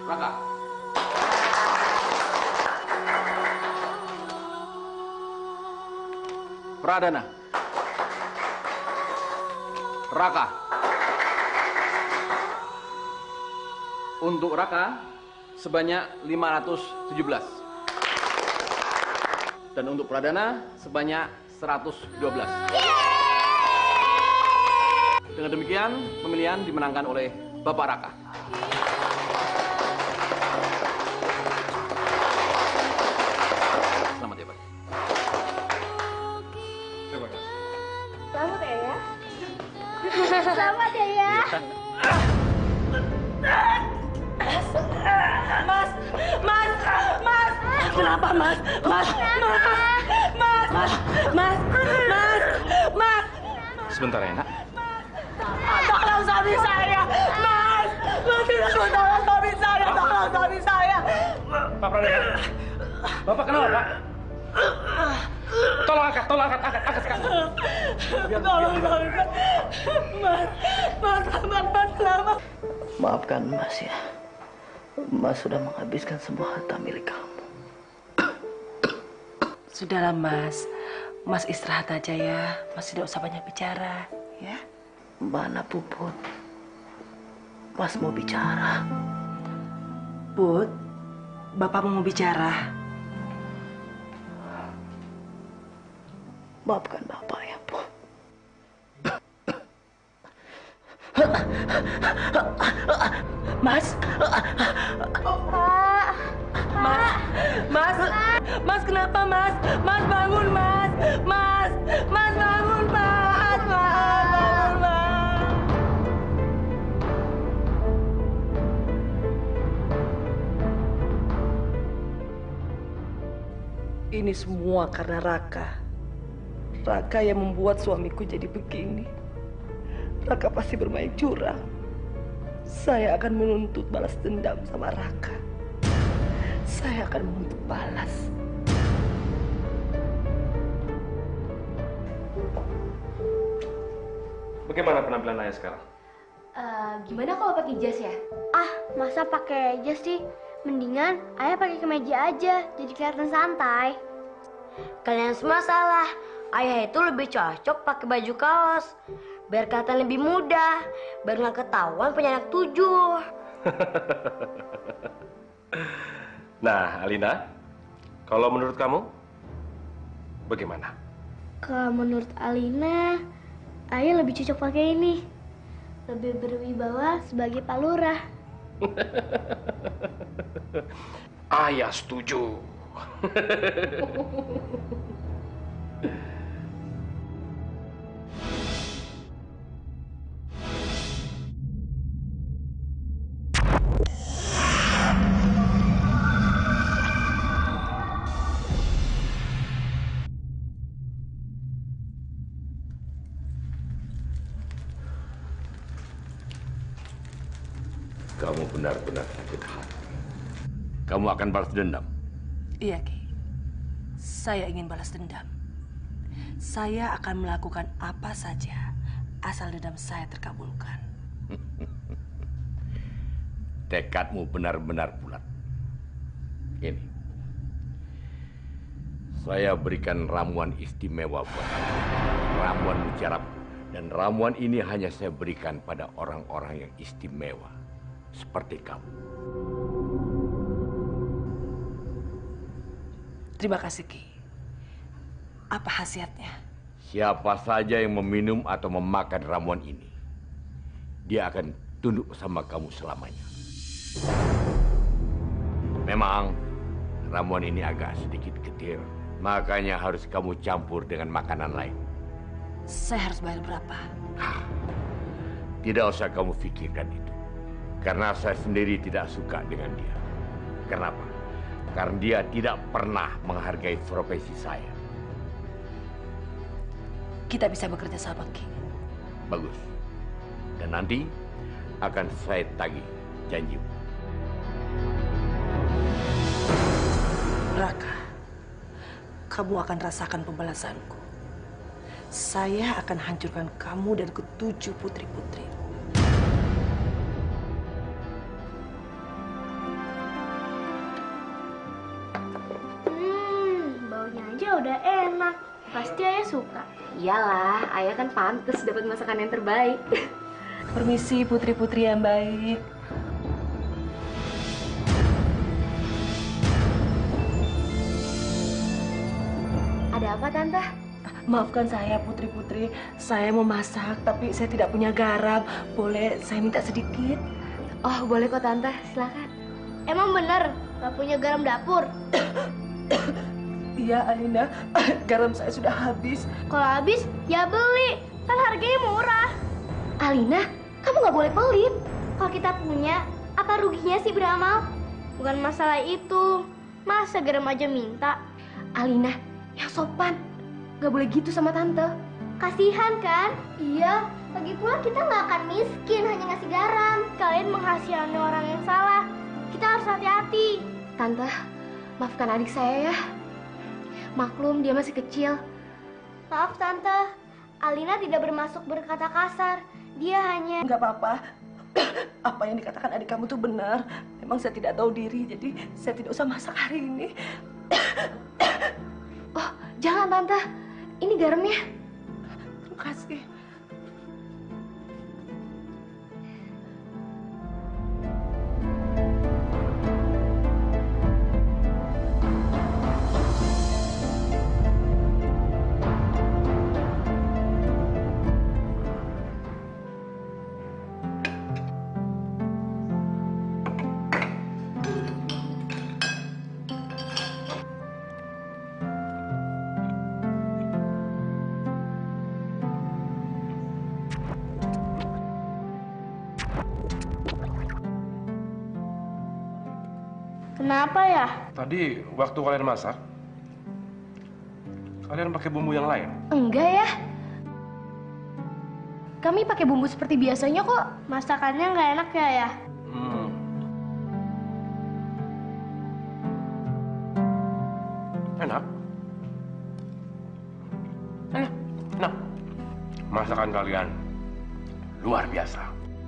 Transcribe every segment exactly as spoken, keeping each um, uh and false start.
Raka. Pradana. Raka. Untuk Raka sebanyak lima ratus tujuh belas. Dan untuk Pradana sebanyak seratus dua belas. Dengan demikian, pemilihan dimenangkan oleh Bapak Raka. Selamat ya, Pak. Terima kasih. Selamat ya, ya. Selamat ya, ya. Mas, mas, mas, kenapa mas, mas, mas, mas, mas, mas, mas, mas. Sebentar ya, Nak. Tolong suami saya, mas, mas, tolong suami saya, tolong suami saya. Pak Pradana. Bapak kenapa, Pak? Tolong angkat, tolong angkat, angkat, angkat sekarang. Tolong suami saya, mas, mas, selamat, mas, selamat. Maafkan Mas ya. Mas sudah menghabiskan semua harta milik kamu. Sudahlah mas, mas istirahat aja ya. Mas tidak usah banyak bicara, ya. Mana Puput? Mas mau bicara. Put, bapak mau bicara. Maafkan Bapak ya, Put. Mas, Pak. mas, mas, mas kenapa mas? Mas bangun mas, mas, mas bangun mas, mas bangun mas. Ini semua karena Raka. Raka yang membuat suamiku jadi begini. Raka pasti bermain curang. Saya akan menuntut balas dendam sama Raka. Saya akan menuntut balas. Bagaimana penampilan Ayah sekarang? Uh, gimana kalau pakai jas ya? Ah, masa pakai jas sih? Mendingan ayah pakai kemeja aja, jadi kelihatan santai. Kalian semua salah. Ayah itu lebih cocok pakai baju kaos. Biar kelihatan lebih muda. Biar nggak ketahuan punya anak tujuh. Nah, Alina, kalau menurut kamu, bagaimana? Kalau menurut Alina, ayah lebih cocok pakai ini. Lebih berwibawa sebagai Pak Lurah. Ayah setuju. Kamu benar-benar sakit hati. Kamu akan balas dendam. Iya, Ki. Saya ingin balas dendam. Saya akan melakukan apa saja asal dendam saya terkabulkan. Tekadmu benar-benar bulat. Ini. Saya berikan ramuan istimewa buat kamu. Ramuan mujarab. Dan ramuan ini hanya saya berikan pada orang-orang yang istimewa. Seperti kamu. Terima kasih, Ki. Apa khasiatnya? Siapa saja yang meminum atau memakan ramuan ini, dia akan tunduk sama kamu selamanya. Memang ramuan ini agak sedikit getir, makanya harus kamu campur dengan makanan lain. Saya harus bayar berapa? Hah, tidak usah kamu pikirkan itu. Karena saya sendiri tidak suka dengan dia. Kenapa? Karena dia tidak pernah menghargai profesi saya. Kita bisa bekerja sama, Ki. Bagus. Dan nanti akan saya tagih janjimu. Raka, kamu akan rasakan pembalasanku. Saya akan hancurkan kamu dan ketujuh putri-putri. Pasti ayah suka. Iyalah, ayah kan pantas dapat masakan yang terbaik. Permisi putri-putri yang baik. Ada apa, Tante? Maafkan saya putri-putri, saya mau masak tapi saya tidak punya garam. Boleh saya minta sedikit? Oh, boleh kok, Tante. Silakan. Emang bener gak punya garam dapur? Iya, Alina. Garam saya sudah habis. Kalau habis, ya beli. Kan harganya murah. Alina, kamu gak boleh pelit. Kalau kita punya, apa ruginya sih beramal? Bukan masalah itu. Masa garam aja minta? Alina, yang sopan. Gak boleh gitu sama tante. Kasihan kan? Iya. Lagi pula kita gak akan miskin hanya ngasih garam. Kalian menghasihani orang yang salah. Kita harus hati-hati. Tante, maafkan adik saya ya. Maklum, dia masih kecil. Maaf, Tante. Alina tidak bermaksud berkata kasar. Dia hanya... Enggak apa-apa. Apa yang dikatakan adik kamu tuh benar. Memang saya tidak tahu diri, jadi saya tidak usah masak hari ini. Oh, jangan, Tante. Ini garamnya. Terima kasih. Kenapa ya? Tadi waktu kalian masak, kalian pakai bumbu yang lain? Enggak ya. Kami pakai bumbu seperti biasanya kok. Masakannya nggak enak ya ya? Hmm. Enak. Enak. Nah, masakan kalian luar biasa.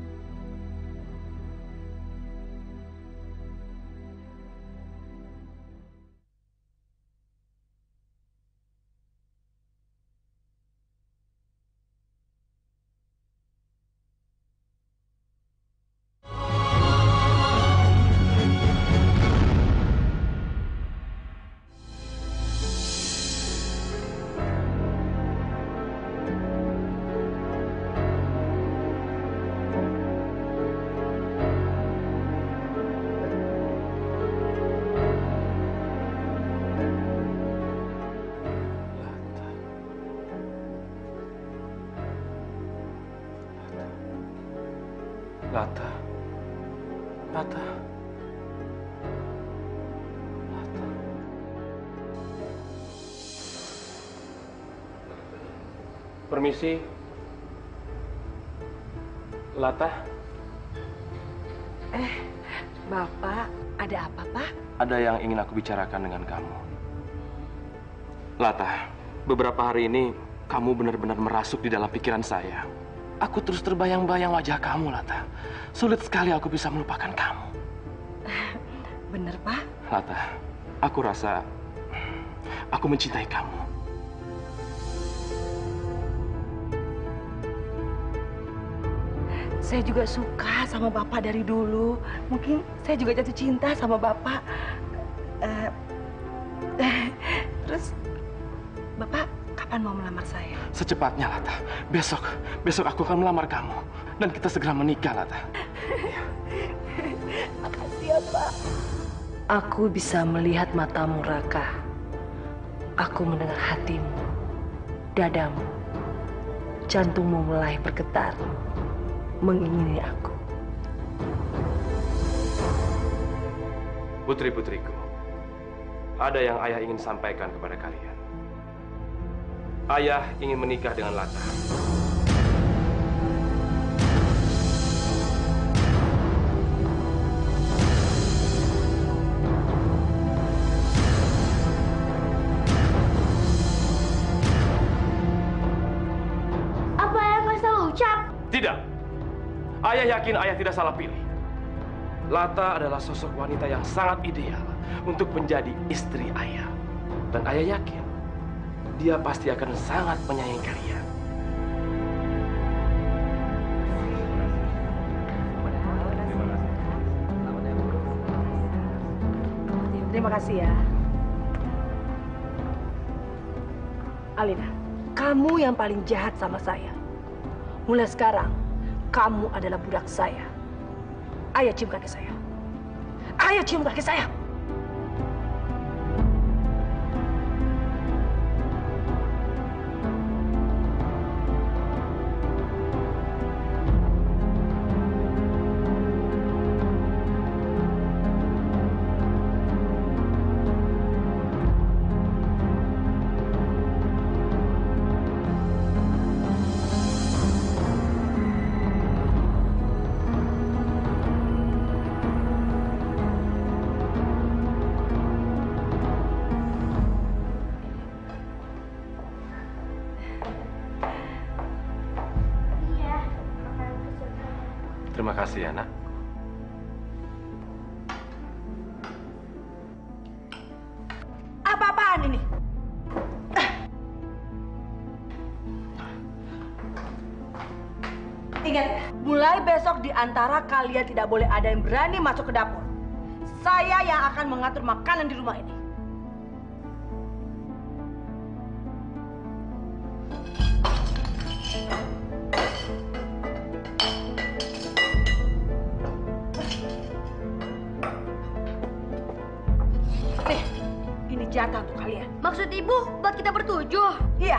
Lata. Lata. Lata. Permisi. Lata. Eh, Bapak, ada apa, Pak? Ada yang ingin aku bicarakan dengan kamu. Lata, beberapa hari ini kamu benar-benar merasuk di dalam pikiran saya. Aku terus terbayang-bayang wajah kamu, Lata. Sulit sekali aku bisa melupakan kamu. Bener, Pak? Lata, aku rasa aku mencintai kamu. Saya juga suka sama Bapak dari dulu. Mungkin saya juga jatuh cinta sama Bapak. Eh, eh, terus, Bapak kapan mau melamar saya? Secepatnya, Lata. Besok, besok aku akan melamar kamu. Dan kita segera menikah, Lata. Makasih ya, Pak. Aku bisa melihat matamu, Raka. Aku mendengar hatimu, dadamu, jantungmu mulai bergetar, mengingini aku. Putri-putriku, ada yang ayah ingin sampaikan kepada kalian. Ayah ingin menikah dengan Lata. Apa ayah nggak salah ucap? Tidak. Ayah yakin ayah tidak salah pilih. Lata adalah sosok wanita yang sangat ideal untuk menjadi istri ayah. Dan ayah yakin dia pasti akan sangat menyayangi kalian. Terima kasih ya. Alina, kamu yang paling jahat sama saya. Mulai sekarang, kamu adalah budak saya. Ayo cium kaki saya. Ayo cium kaki saya. Terima kasih ya, Nak. Apa-apaan ini? Ingat, mulai besok di antara kalian tidak boleh ada yang berani masuk ke dapur. Saya yang akan mengatur makanan di rumah ini. Jatah untuk kalian. Maksud ibu buat kita bertujuh? Iya.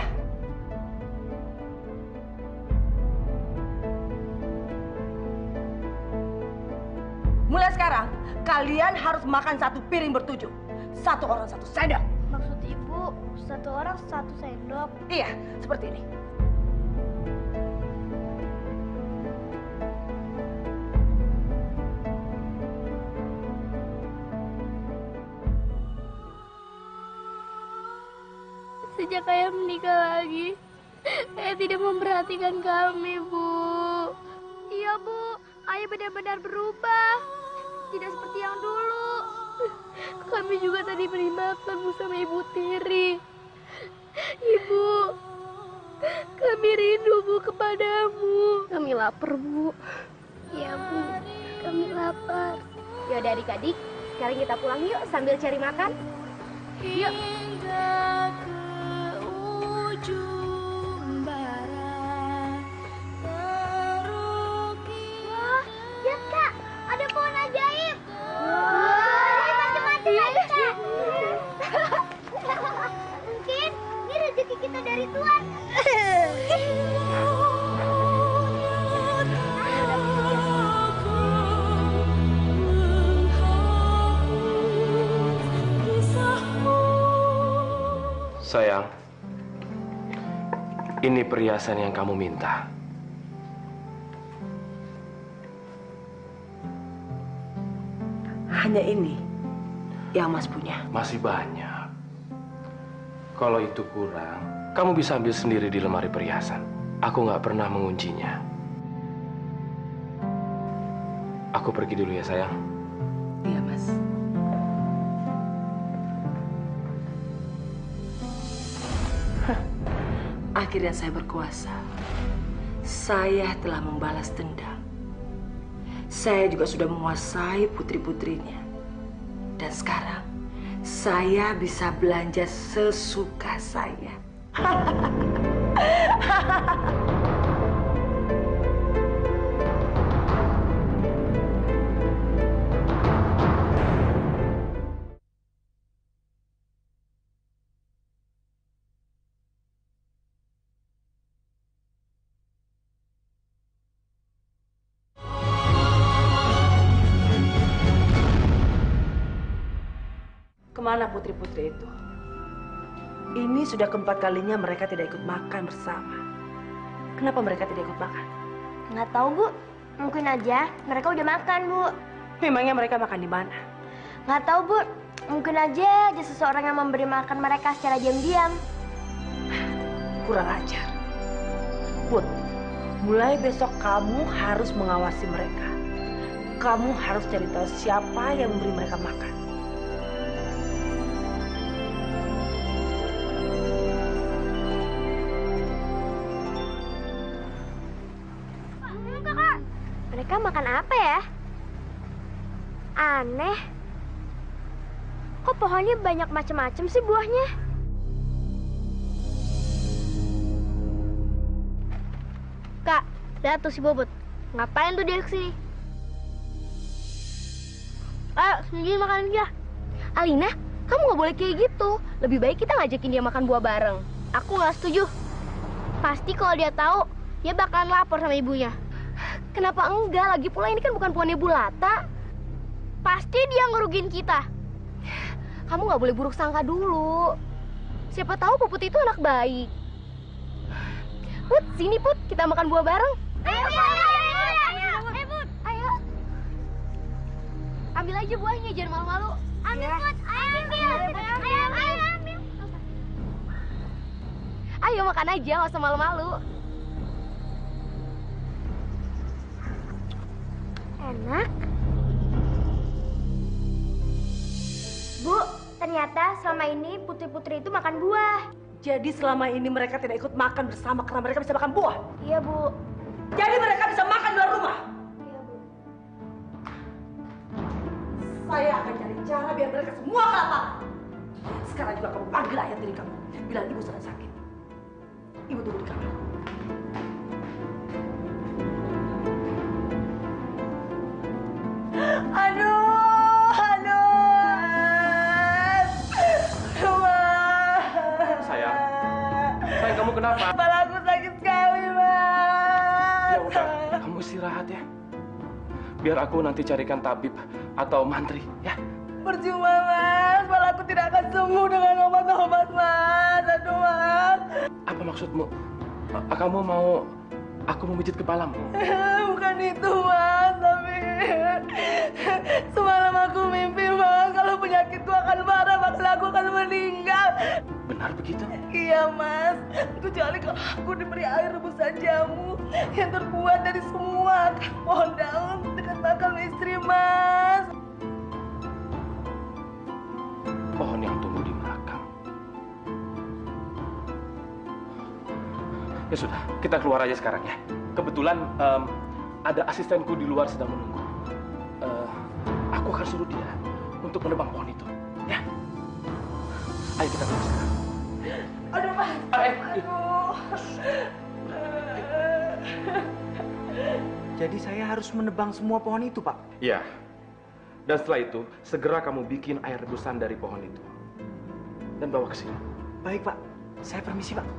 Mulai sekarang, kalian harus makan satu piring bertujuh. Satu orang satu sendok. Maksud ibu, satu orang satu sendok? Iya, seperti ini. Sejak ayah menikah lagi, ayah tidak memperhatikan kami, Bu. Iya, Bu. Ayah benar-benar berubah. Tidak seperti yang dulu. Kami juga tadi beri makan bersama Ibu Tiri. Ibu, kami rindu, Bu, kepadamu. Kami lapar, Bu. Iya, Bu. Kami lapar. Yaudah, adik-adik. Sekarang kita pulang yuk sambil cari makan. Yuk. Wah, lihat Kak, ada pohon ajaib. Wah, macam-macam aja Kak. Mungkin ini rezeki kita dari Tuhan. Sayang, ini perhiasan yang kamu minta. Hanya ini yang Mas punya. Masih banyak. Kalau itu kurang, kamu bisa ambil sendiri di lemari perhiasan. Aku nggak pernah menguncinya. Aku pergi dulu ya, sayang. Iya, Mas. Akhirnya saya berkuasa. Saya telah membalas dendam. Saya juga sudah menguasai putri-putrinya. Dan sekarang, saya bisa belanja sesuka saya. Kemana putri-putri itu? Ini sudah keempat kalinya mereka tidak ikut makan bersama. Kenapa mereka tidak ikut makan? Nggak tahu, Bu. Mungkin aja mereka udah makan, Bu. Memangnya mereka makan di mana? Nggak tahu, Bu. Mungkin aja ada seseorang yang memberi makan mereka secara diam-diam. Kurang ajar. Put, mulai besok kamu harus mengawasi mereka. Kamu harus cari tahu siapa yang memberi mereka makan. apa ya? Aneh. Kok pohonnya banyak macam-macam sih buahnya? Kak, lihat tuh si Bobot. Ngapain tuh dia kesini? Ayo, sendiri makan dia. Alina, kamu nggak boleh kayak gitu. Lebih baik kita ngajakin dia makan buah bareng. Aku nggak setuju. Pasti kalau dia tahu, dia bakalan lapor sama ibunya. Kenapa enggak? Lagi pula ini kan bukan pohon Ibu Lata. Pasti dia ngerugiin kita. Kamu nggak boleh buruk sangka dulu. Siapa tahu Puput itu anak baik. Put, sini Put, kita makan buah bareng. Ayo, ayo, ayo, ayo, ayo, Put. Ayo. Ambil aja buahnya, jangan malu-malu. Ambil, Put. Ayo, ambil. Ayo, ayo, ayo, ambil. Ayo makan aja, nggak usah malu-malu. Enak. Bu, ternyata selama ini putri-putri itu makan buah. Jadi selama ini mereka tidak ikut makan bersama karena mereka bisa makan buah. Iya, Bu. Jadi mereka bisa makan di luar rumah. Iya, Bu. Saya akan cari cara biar mereka semua kelaparan. Sekarang juga kamu panggil ayah tiri kamu. Bilang ibu sedang sakit. Ibu tunggu di kamar. Aduh, aduh. Sayang, sayang kamu kenapa? Kepala aku sakit sekali, Mas. Ya udah, kamu istirahat ya. Biar aku nanti carikan tabib atau mantri, ya. Percuma, Mas. Kepala aku tidak akan sembuh dengan obat-obat, Mas. Aduh, Mas. Apa maksudmu? A- Kamu mau aku memijit kepalamu? Bukan itu, Mas. Tapi semalam aku mimpi, Mas. Kalau penyakitku akan parah, maka aku akan meninggal. Benar begitu? Iya, Mas. Kecuali kalau aku diberi air rebusan jamu yang terbuat dari semua pohon daun dekat makam istri, Mas. Pohon yang tumbuh di makam. Ya sudah, kita keluar aja sekarang ya. Kebetulan em, ada asistenku di luar sedang menunggu. Eh, aku akan suruh dia untuk menebang pohon itu, ya. Ayo kita keluar sekarang. Aduh, Mas. Ayo. Aduh. Jadi saya harus menebang semua pohon itu, Pak? Ya. Dan setelah itu, segera kamu bikin air rebusan dari pohon itu. Dan bawa ke sini. Baik, Pak. Saya permisi, Pak.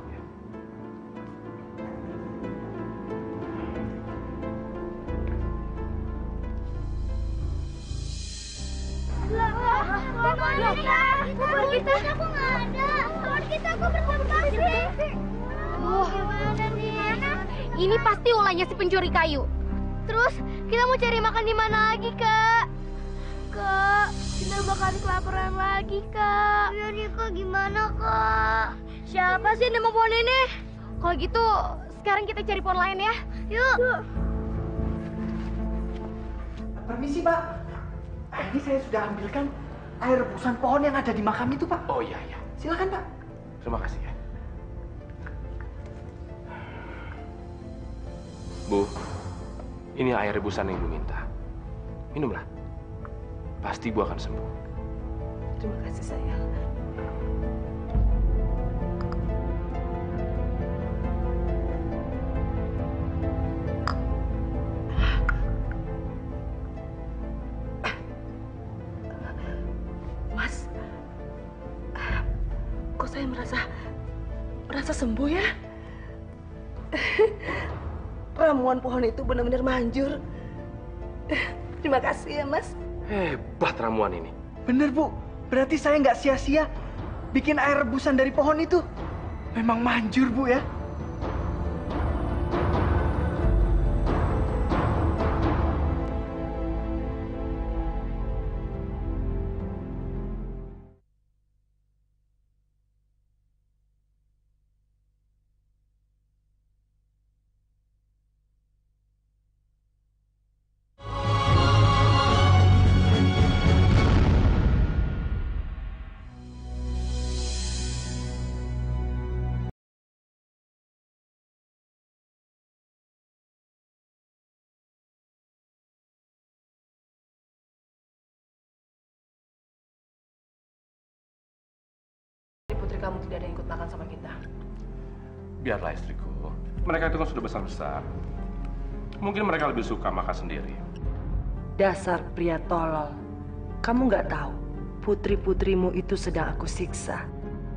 Pohon kita, aku nggak ada. Pohon kita, aku berterima Oh, gimana nih? Ini pasti ulahnya si pencuri kayu. Terus kita mau cari makan di mana lagi, Kak? Kak, kita bakalan kelaparan lagi, Kak. Ya, Rika, gimana, Kak? Siapa sih yang mau pohon ini? Kalau gitu, sekarang kita cari pohon lain ya. Yuk. Permisi, Pak. Ini saya sudah ambilkan air rebusan pohon yang ada di makam itu, Pak. Oh iya, iya. Silakan, Pak. Terima kasih ya. Bu, ini air rebusan yang Ibu minta. Minumlah. Pasti Ibu akan sembuh. Terima kasih, sayang. Mas, kok saya merasa merasa sembuh ya? Ramuan pohon itu benar-benar manjur. Terima kasih ya, Mas. Hebat ramuan ini. Bener, Bu. Berarti saya nggak sia-sia bikin air rebusan dari pohon itu. Memang manjur, Bu ya. tidak ada yang ikut makan sama kita. Biarlah istriku. Mereka itu kan sudah besar-besar. Mungkin mereka lebih suka makan sendiri. Dasar pria tolol. Kamu nggak tahu, putri-putrimu itu sedang aku siksa.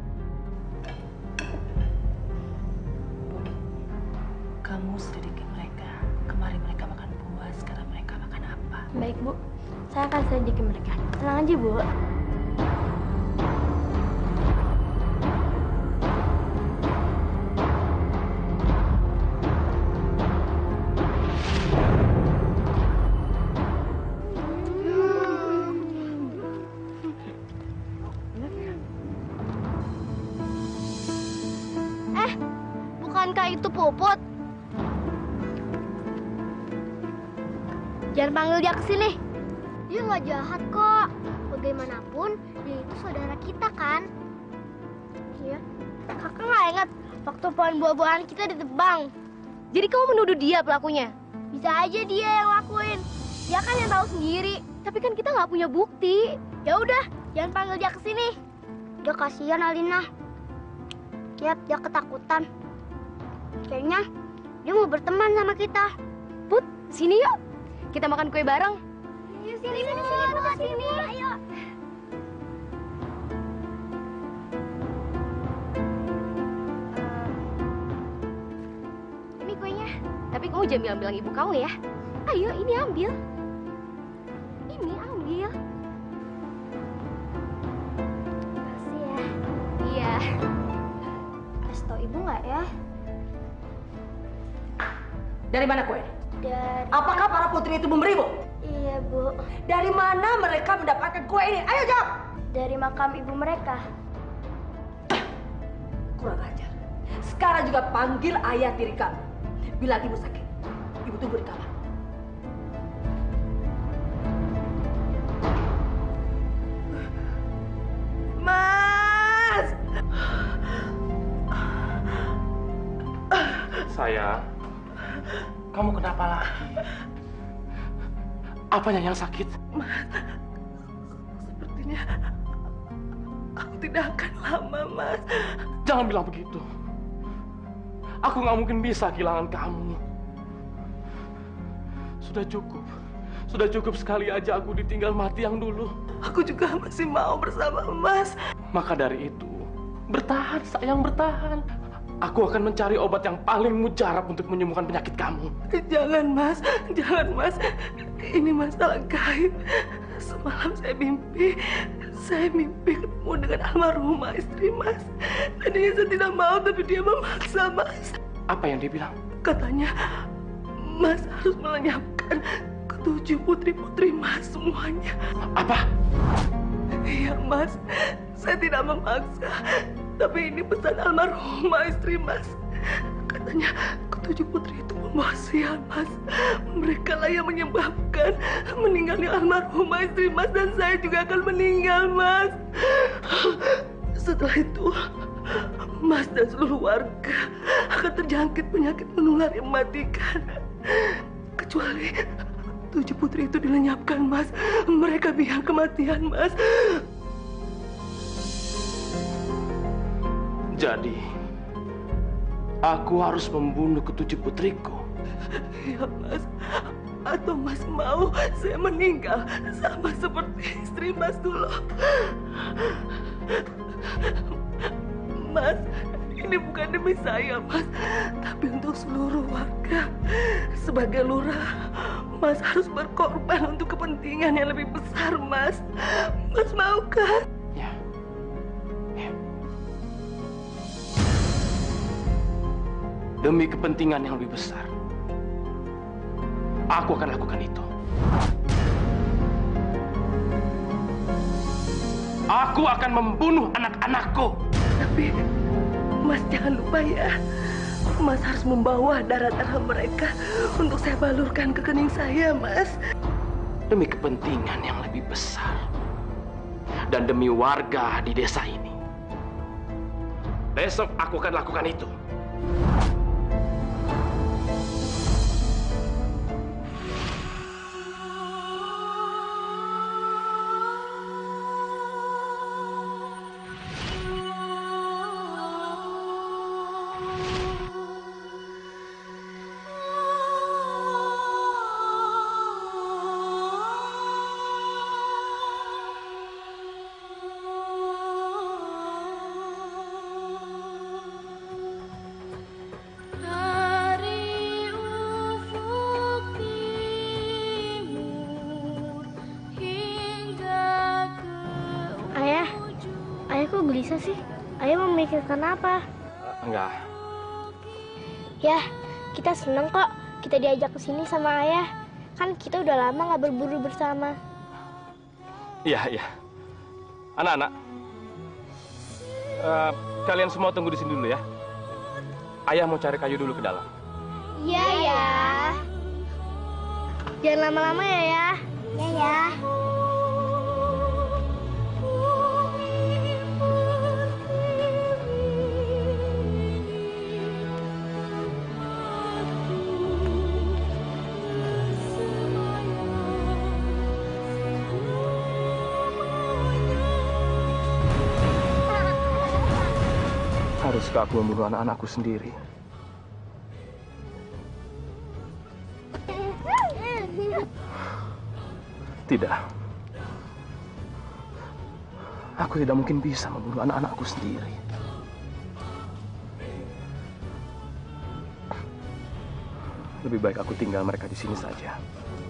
Kamu selidiki mereka. Kemarin mereka makan buah, sekarang mereka makan apa? Baik, Bu. Saya akan selidiki mereka. Tenang aja, Bu. Eh, bukankah itu Puput? Jangan panggil dia ke sini. Dia nggak jahat kok. Bagaimanapun, dia itu saudara kita kan? Iya. Kakak nggak ingat waktu pohon buah-buahan kita ditebang. Jadi kamu menuduh dia pelakunya? Bisa aja dia yang lakuin. Dia kan yang tahu sendiri. Tapi kan kita nggak punya bukti. Ya udah, jangan panggil dia ke sini. Udah kasihan Alina. Lihat dia ketakutan. Kayaknya dia mau berteman sama kita. Put, sini yuk. Kita makan kue bareng. Yuk sini, sini, sini, sini, sini. Ayo. Ini kuenya. Tapi kamu jangan bilang-bilang ibu kamu ya. Ayo, ini ambil. Ini ambil. Makasih ya. Iya. Kasih tau ibu nggak ya? Dari mana kue? Dari... Apakah para putri itu memberimu? Iya, Bu. Dari mana mereka mendapatkan kue ini? Ayo jawab! Dari makam ibu mereka. Kurang ajar. Sekarang juga panggil ayah tiri kamu. Bila ibu sakit, ibu tunggu di kamar. Mas! Sayang, kamu kenapa lah? Apanya yang sakit? Mas, sepertinya aku tidak akan lama, Mas. Jangan bilang begitu. Aku nggak mungkin bisa kehilangan kamu. Sudah cukup. Sudah cukup sekali aja aku ditinggal mati yang dulu. Aku juga masih mau bersama Mas. Maka dari itu, bertahan sayang, bertahan. Aku akan mencari obat yang paling mujarab untuk menyembuhkan penyakit kamu. Jangan, Mas. Jangan, Mas. Ini masalah gaib. Semalam saya mimpi. Saya mimpi ketemu dengan almarhumah istri Mas. Tadinya saya tidak mau, tapi dia memaksa, Mas. Apa yang dia bilang? Katanya, Mas harus melenyapkan ketujuh putri-putri Mas semuanya. Apa? Iya, Mas. Saya tidak memaksa. Tapi ini pesan almarhumah istri Mas. Katanya ketujuh putri itu membawa sial, Mas. Mereka lah yang menyebabkan meninggalnya almarhumah istri Mas. Dan saya juga akan meninggal, Mas. Setelah itu, Mas dan seluruh warga akan terjangkit penyakit menular yang mematikan. Kecuali tujuh putri itu dilenyapkan, Mas. Mereka biang kematian, Mas. Jadi, aku harus membunuh ketujuh putriku. Iya, Mas. Atau Mas mau saya meninggal sama seperti istri Mas dulu. Mas, ini bukan demi saya, Mas. Tapi untuk seluruh warga. Sebagai lurah, Mas harus berkorban untuk kepentingan yang lebih besar, Mas. Mas mau kan? Ya. Ya. Demi kepentingan yang lebih besar, aku akan lakukan itu. Aku akan membunuh anak-anakku. Tapi, Mas jangan lupa ya. Mas harus membawa darah-darah mereka untuk saya balurkan ke kening saya, Mas. Demi kepentingan yang lebih besar. Dan demi warga di desa ini. Besok aku akan lakukan itu. bisa sih? Ayah memikirkan apa? Enggak. Ya, kita seneng kok kita diajak ke sini sama ayah. Kan kita udah lama nggak berburu bersama. Iya, iya. Anak-anak, uh, kalian semua tunggu di sini dulu ya. Ayah mau cari kayu dulu ke dalam. Iya ya. Jangan lama-lama ya ya. Iya ya. Haruskah aku membunuh anak-anakku sendiri? Tidak. Aku tidak mungkin bisa membunuh anak-anakku sendiri. Lebih baik aku tinggal mereka di sini saja.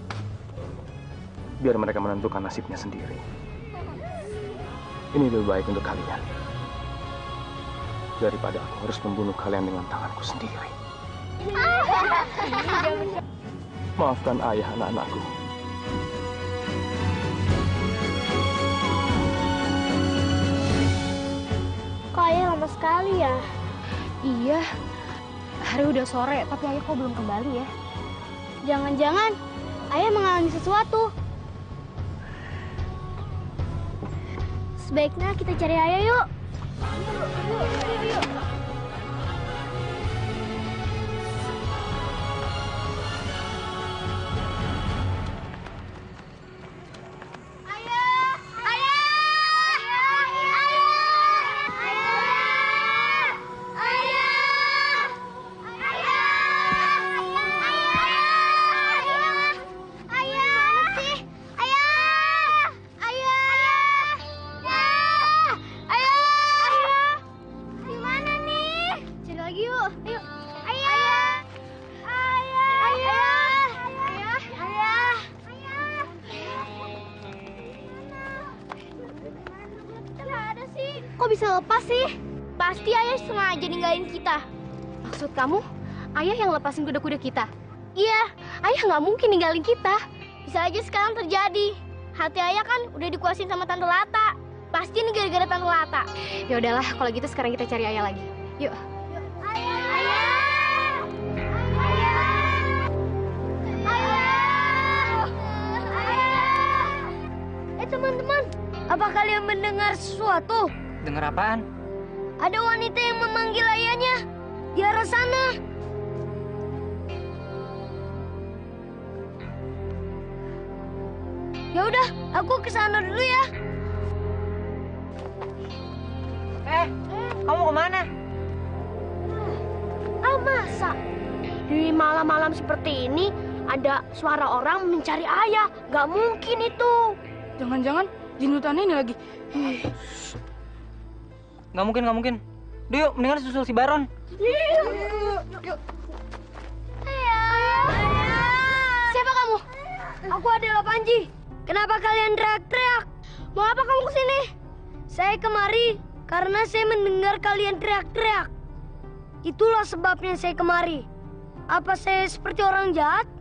Biar mereka menentukan nasibnya sendiri. Ini lebih baik untuk kalian. Daripada aku harus membunuh kalian dengan tanganku sendiri. Maafkan ayah anak-anakku. Kok ayah lama sekali ya? Iya, hari udah sore, tapi ayah kok belum kembali ya? Jangan-jangan ayah mengalami sesuatu. Sebaiknya kita cari ayah yuk. Kok bisa lepas sih? Pasti ayah sengaja ninggalin kita. Maksud kamu, ayah yang lepasin kuda-kuda kita? Iya, Ayah nggak mungkin ninggalin kita. bisa aja sekarang terjadi. Hati ayah kan udah dikuasain sama Tante Lata. Pasti ini gara-gara Tante Lata. Ya udahlah, kalau gitu sekarang kita cari ayah lagi. Yuk. Ayah! Ayah! Ayah! Ayah! Ayah! Eh teman-teman, apa kalian mendengar sesuatu? Dengar apaan? Ada wanita yang memanggil ayahnya di arah sana. Ya udah, aku ke sana dulu ya. Eh, kamu kemana? Ah, masa di malam-malam seperti ini ada suara orang mencari ayah? Gak mungkin itu. Jangan-jangan jin hutan ini lagi. Nggak mungkin, nggak mungkin. Duh, yuk, mendingan susul si Baron. Siapa kamu? Aku adalah Panji. Kenapa kalian teriak-teriak? Mau apa kamu kesini? Saya kemari karena saya mendengar kalian teriak-teriak. Itulah sebabnya saya kemari. Apa saya seperti orang jahat?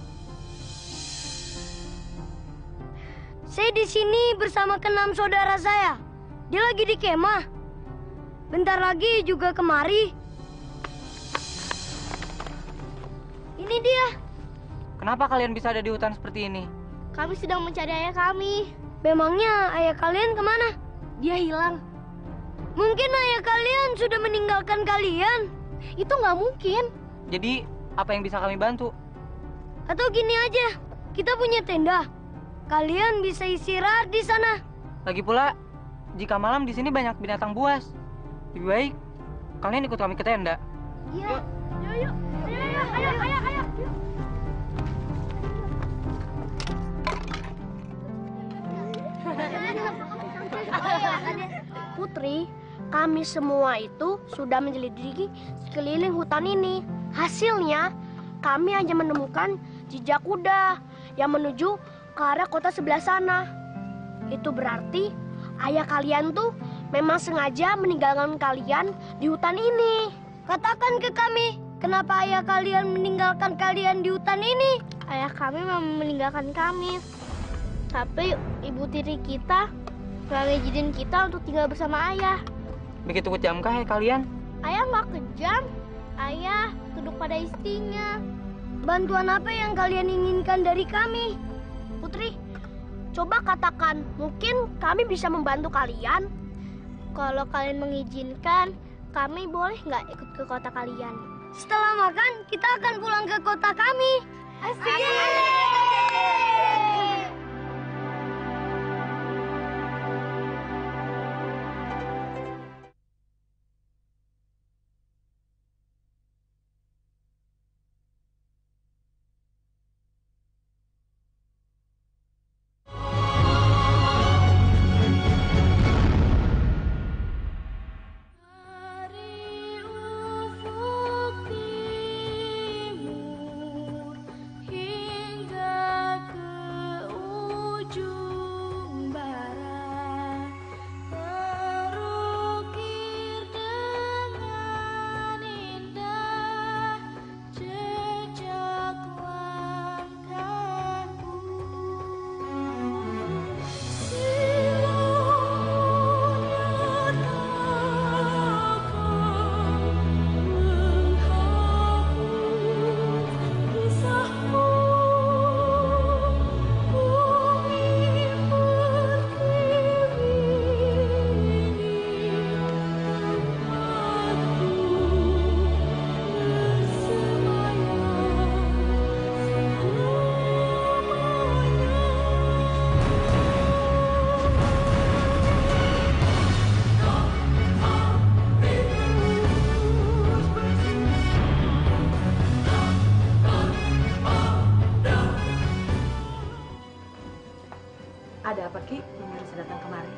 Saya di sini bersama keenam saudara saya. Dia lagi di kemah. Bentar lagi juga kemari. Ini dia. Kenapa kalian bisa ada di hutan seperti ini? Kami sedang mencari ayah kami. Memangnya ayah kalian kemana? Dia hilang. Mungkin ayah kalian sudah meninggalkan kalian. Itu nggak mungkin. Jadi, apa yang bisa kami bantu? Atau gini aja, kita punya tenda. Kalian bisa istirahat di sana. Lagi pula, jika malam di sini banyak binatang buas. Lebih baik kalian ikut kami ke tenda. Iya. Yuk, yuk. Ayo, ayo, ayo, ayo, ayo. Putri, kami semua itu sudah menyelidiki sekeliling hutan ini. Hasilnya, kami hanya menemukan jejak kuda yang menuju ke arah kota sebelah sana. Itu berarti ayah kalian tuh memang sengaja meninggalkan kalian di hutan ini. Katakan ke kami, kenapa ayah kalian meninggalkan kalian di hutan ini? Ayah kami memang meninggalkan kami. Tapi ibu tiri kita nggak ngizinin kita untuk tinggal bersama ayah. Begitu kejamkah ya kalian? Ayah nggak kejam. Ayah duduk pada istrinya. Bantuan apa yang kalian inginkan dari kami? Putri, coba katakan, mungkin kami bisa membantu kalian. Kalau kalian mengizinkan, kami boleh nggak ikut ke kota kalian? Setelah makan, kita akan pulang ke kota kami. Asik! Ada apa, Ki? Yang harus datang kemari?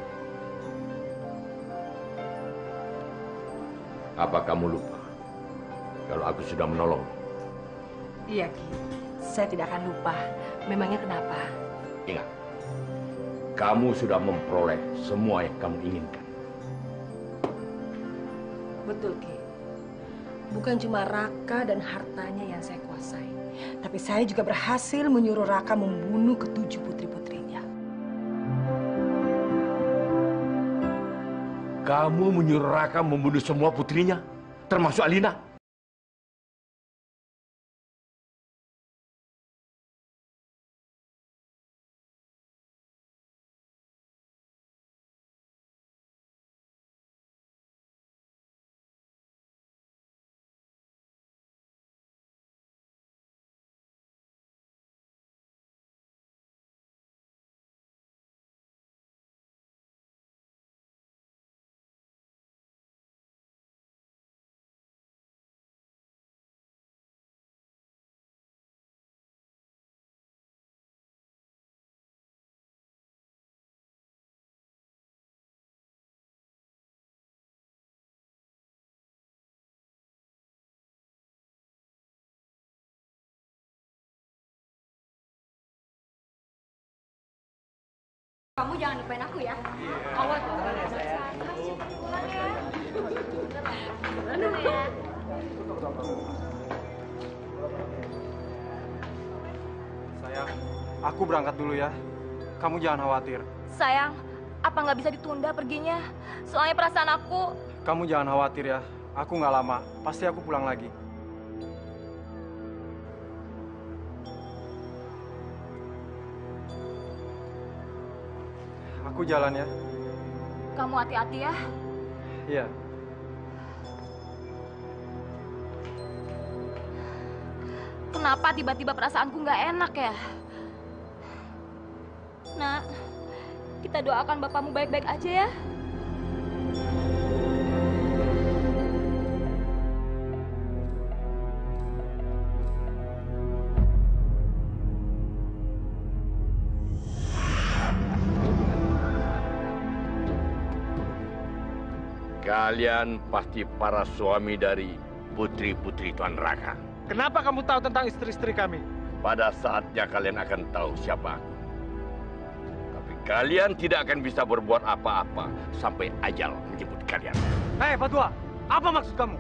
Apa kamu lupa kalau aku sudah menolong? Iya, Ki. Saya tidak akan lupa. Memangnya kenapa? Ingat, kamu sudah memperoleh semua yang kamu inginkan. Betul, Ki. Bukan cuma Raka dan hartanya yang saya kuasai, tapi saya juga berhasil menyuruh Raka membunuh ketujuh putri-putrinya. Kamu menyuruh Raka membunuh semua putrinya, termasuk Alina? Kamu jangan lupain aku ya. Awas. Sayang, aku berangkat dulu ya. Kamu jangan khawatir. Sayang, apa nggak bisa ditunda perginya? Soalnya perasaan aku... Kamu jangan khawatir ya. Aku nggak lama. Pasti aku pulang lagi. Aku jalan ya. Kamu hati-hati ya. Iya. Kenapa tiba-tiba perasaanku nggak enak ya? Nak, kita doakan bapakmu baik-baik aja ya. Kalian pasti para suami dari putri-putri Tuan Raka. Kenapa kamu tahu tentang istri-istri kami? Pada saatnya kalian akan tahu siapa aku. Tapi kalian tidak akan bisa berbuat apa-apa sampai ajal menjemput kalian. Hei, Fatua, apa maksud kamu?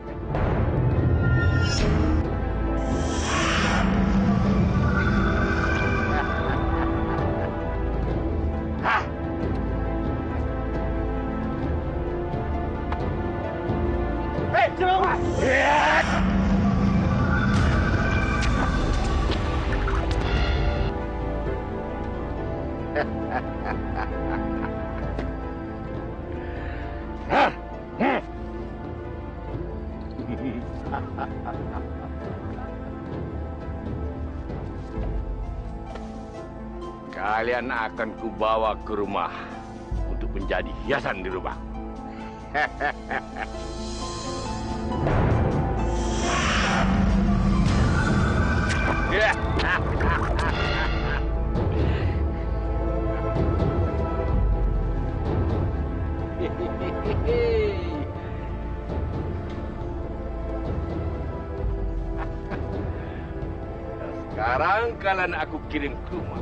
Hei, jangan! Kalian akan kubawa ke rumah untuk menjadi hiasan di rumah. Sekarang kalian aku kirim ke rumah.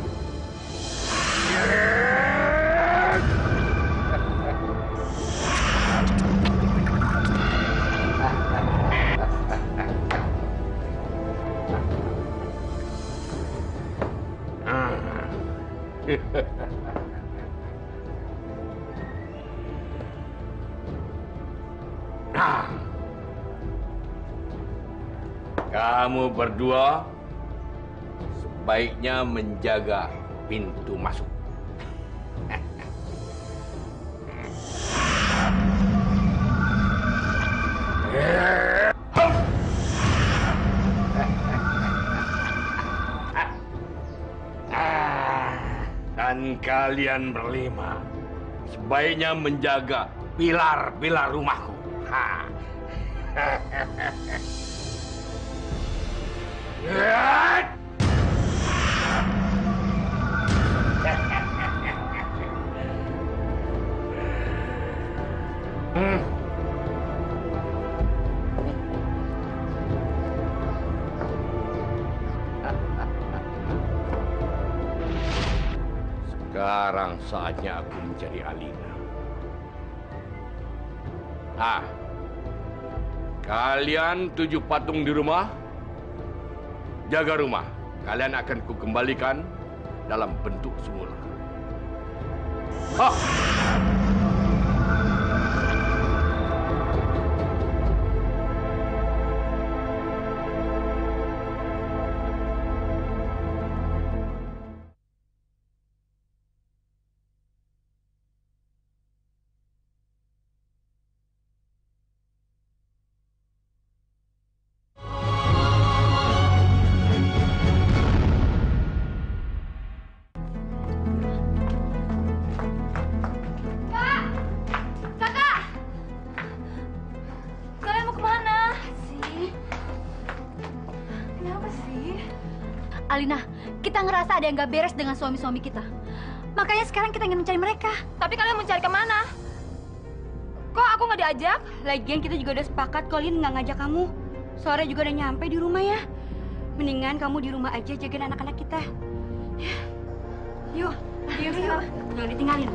Nah, kamu berdua sebaiknya menjaga pintu masuk. Dan kalian berlima sebaiknya menjaga pilar-pilar rumahku. Ha. Hmm. Sekarang saatnya aku mencari Alina. Ah, kalian tujuh patung di rumah, jaga rumah. Kalian akan kukembalikan dalam bentuk semula. Hah! Alina, kita ngerasa ada yang gak beres dengan suami-suami kita. Makanya sekarang kita ingin mencari mereka. Tapi kalian mencari kemana? Kok aku nggak diajak? Lagian kita juga udah sepakat kalau Lin nggak ngajak kamu. Sore juga udah nyampe di rumah ya. Mendingan kamu di rumah aja jagain anak-anak kita. Ya. Yuk, yuk, yuk. Jangan ditinggalin.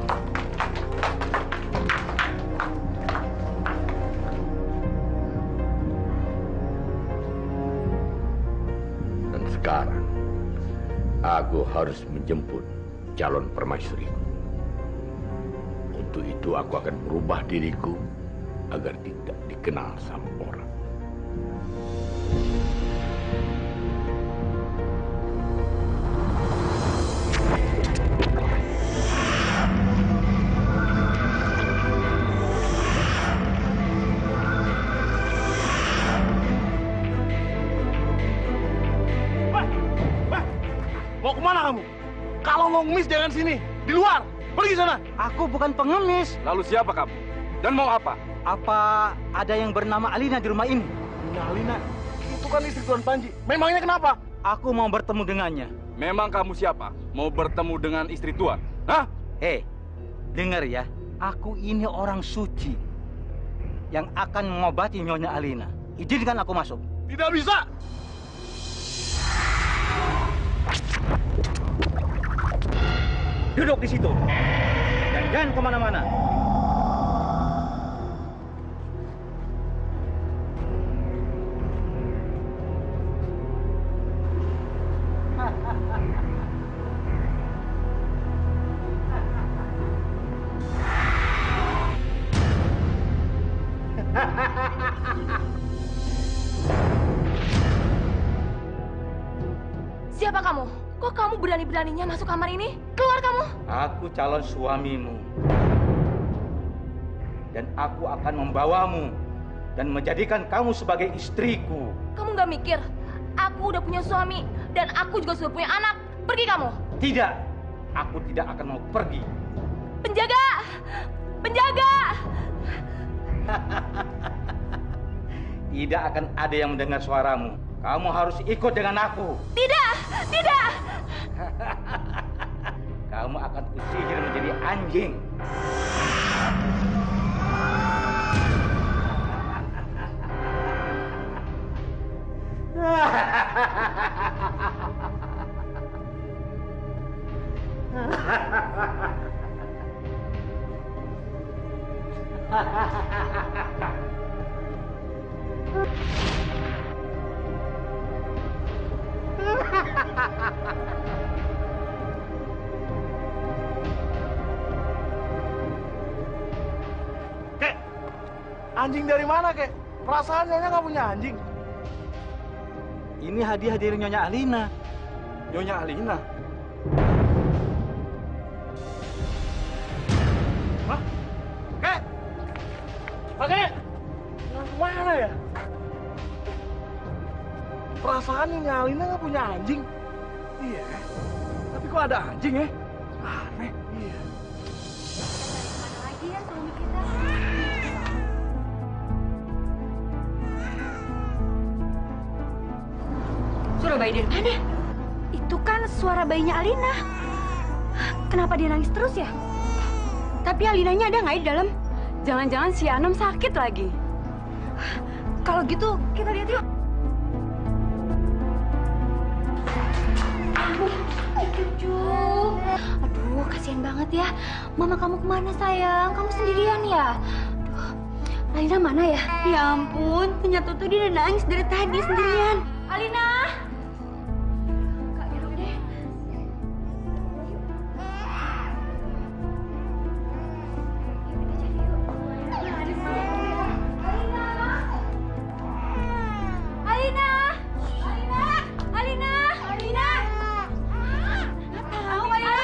Dan sekarang aku harus menjemput calon permaisuriku. Untuk itu aku akan merubah diriku agar tidak dikenal sama orang. Mau kemana kamu? Kalau mau ngemis jangan sini, di luar. Pergi sana. Aku bukan pengemis. Lalu siapa kamu? Dan mau apa? Apa ada yang bernama Alina di rumah ini? Alina, itu kan istri Tuan Panji. Memangnya kenapa? Aku mau bertemu dengannya. Memang kamu siapa? Mau bertemu dengan istri Tuan? Hah? Hei, dengar ya. Aku ini orang suci yang akan mengobati Nyonya Alina. Izinkan aku masuk. Tidak bisa. Duduk di situ. Dan jangan kemana-mana. Siapa kamu? Kok kamu berani-beraninya masuk kamar ini? Keluar kamu! Aku calon suamimu. Dan aku akan membawamu dan menjadikan kamu sebagai istriku. Kamu nggak mikir? Aku udah punya suami dan aku juga sudah punya anak. Pergi kamu! Tidak, aku tidak akan mau pergi. Penjaga! Penjaga! Tidak akan ada yang mendengar suaramu. Kamu harus ikut dengan aku. Tidak! Tidak! Kamu akan kusihir menjadi anjing. Kek, anjing dari mana, Kek? Perasaan Nyonya nggak punya anjing. Ini hadiah dari Nyonya Alina. Nyonya Alina? Hah? Kek? Kek? Mana ya? Perasaan Nyonya Alina nggak punya anjing. Iya. Tapi kok ada anjing ya? Aneh. Iya. Mana lagi ya suami kita? Suara bayi dari mana? Itu kan suara bayinya Alina. Kenapa dia nangis terus ya? Tapi Alinanya ada nggak di dalam? Jangan-jangan si Anom sakit lagi. Kalau gitu kita lihat yuk. Cucu, aduh kasihan banget ya. Mama kamu kemana sayang? Kamu sendirian ya? Aduh, Alina mana ya? Ya ampun, ternyata tuh dia udah nangis dari tadi sendirian. Alina! Kak, gitu deh. Alina! Alina! Alina! Alina! Tahu Alina!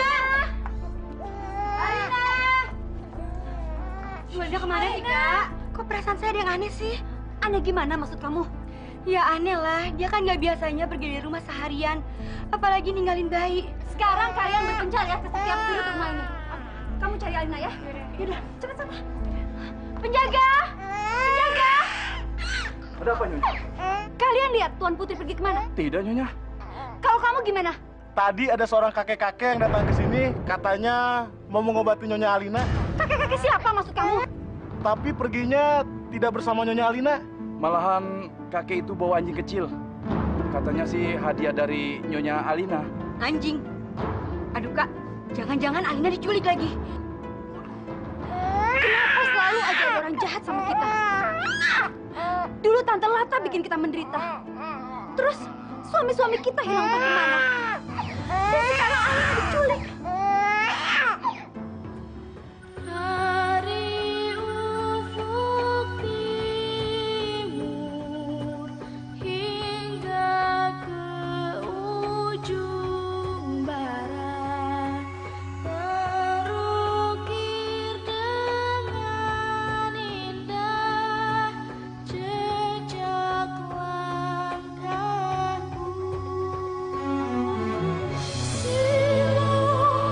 Alina! Jualnya kemana sih, Kak? Kok perasaan saya ada yang aneh sih? Aneh gimana maksud kamu? Ya aneh lah, dia kan nggak biasanya pergi dari rumah seharian. Apalagi ninggalin bayi. Sekarang kalian berpencar ya ke setiap sudut rumah ini. Kamu cari Alina ya? Yaudah, cepet sana. Penjaga! Penjaga! Ada apa, Nyonya? Kalian lihat Tuan Putri pergi kemana? Tidak, Nyonya. Kalau kamu gimana? Tadi ada seorang kakek-kakek yang datang ke sini, katanya mau mengobati Nyonya Alina. Kakek-kakek siapa maksud kamu? Tapi perginya tidak bersama Nyonya Alina. Malahan kakek itu bawa anjing kecil. Katanya sih hadiah dari Nyonya Alina. Anjing. Aduh Kak, jangan-jangan Alina diculik lagi. Kenapa selalu aja ada orang jahat sama kita? Dulu Tante Lata bikin kita menderita. Terus suami-suami kita hilang entah kemana. Dan sekarang Alina diculik. Silau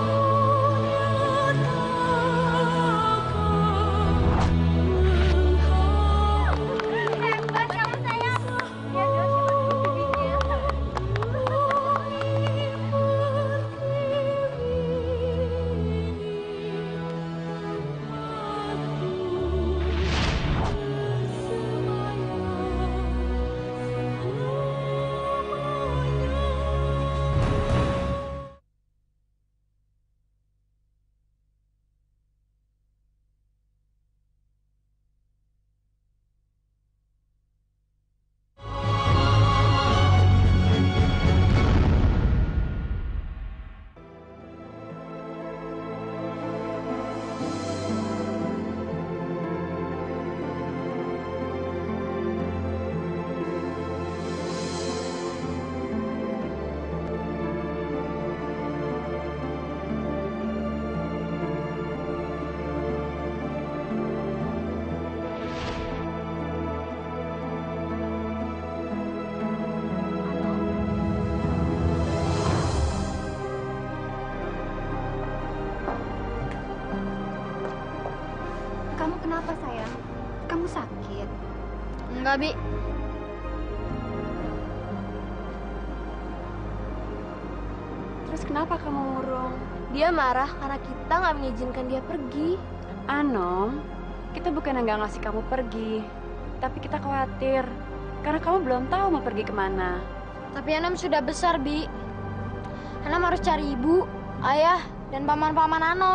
Kenapa sayang? Kamu sakit? Enggak, Bi. Terus kenapa kamu murung? Dia marah karena kita nggak mengizinkan dia pergi. Anom, kita bukan nggak ngasih kamu pergi, tapi kita khawatir karena kamu belum tahu mau pergi kemana. Tapi Anom sudah besar, Bi. Anom harus cari ibu, ayah, dan paman-paman Anom.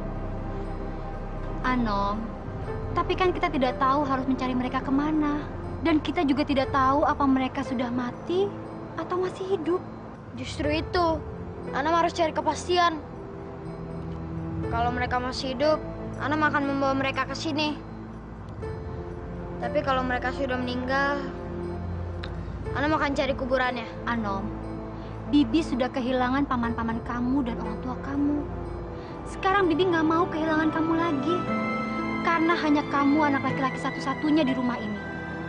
Anom, tapi kan kita tidak tahu harus mencari mereka kemana. Dan kita juga tidak tahu apa mereka sudah mati atau masih hidup. Justru itu, Anom harus cari kepastian. Kalau mereka masih hidup, Anom akan membawa mereka ke sini. Tapi kalau mereka sudah meninggal, Anom akan cari kuburannya. Anom, Bibi sudah kehilangan paman-paman kamu dan orang tua kamu. Sekarang Bibi nggak mau kehilangan kamu lagi. Karena hanya kamu anak laki-laki satu-satunya di rumah ini.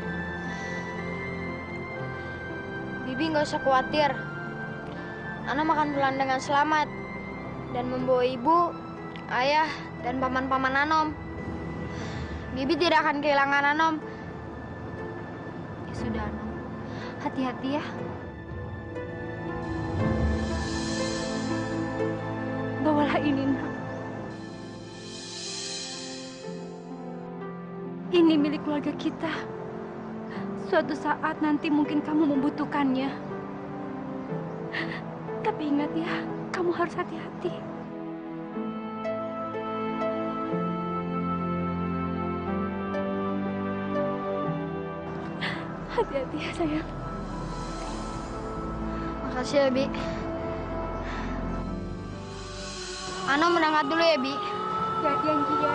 Bibi nggak usah khawatir. Anom akan pulang dengan selamat dan membawa ibu, ayah, dan paman-paman Anom. Bibi tidak akan kehilangan Anom. Ya sudah, Anom. Hati-hati ya. Bawalah ini, Nak. Ini milik keluarga kita. Suatu saat nanti mungkin kamu membutuhkannya. Tapi ingat ya, kamu harus hati-hati. Hati-hati ya, sayang. Makasih ya, Bi. Anom berangkat dulu ya, Bi. Ya, janji ya.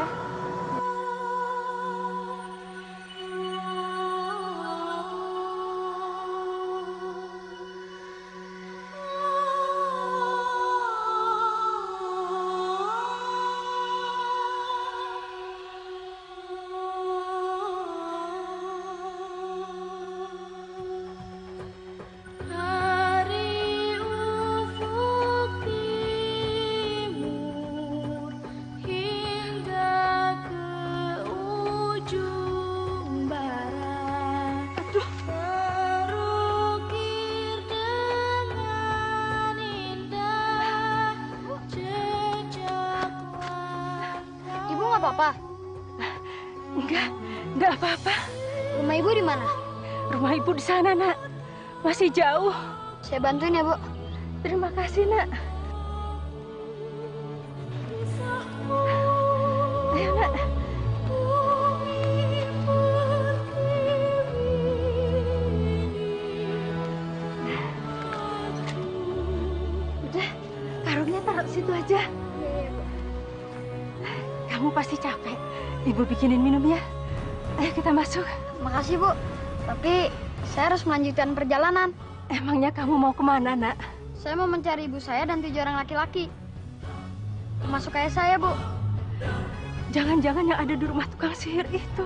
apa-apa? Enggak, enggak apa-apa. Rumah ibu di mana? Rumah ibu di sana, Nak. Masih jauh. Saya bantuin ya, Bu. Terima kasih, Nak. Ayo, Nak. Udah, karungnya taruh situ aja. Iya, Bu. Kamu pasti capek. Ibu bikinin minum ya. Ayo kita masuk. Makasih, Bu. Tapi saya harus melanjutkan perjalanan. Emangnya kamu mau kemana, Nak? Saya mau mencari ibu saya dan tujuh orang laki-laki. Termasuk kayak saya, Bu. Jangan-jangan yang ada di rumah tukang sihir itu.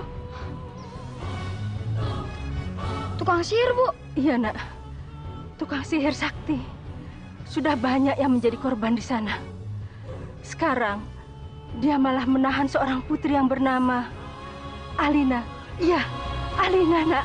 Tukang sihir, Bu? Iya, Nak. Tukang sihir sakti. Sudah banyak yang menjadi korban di sana. Sekarang, dia malah menahan seorang putri yang bernama Alina. Iya, Alina, Nak.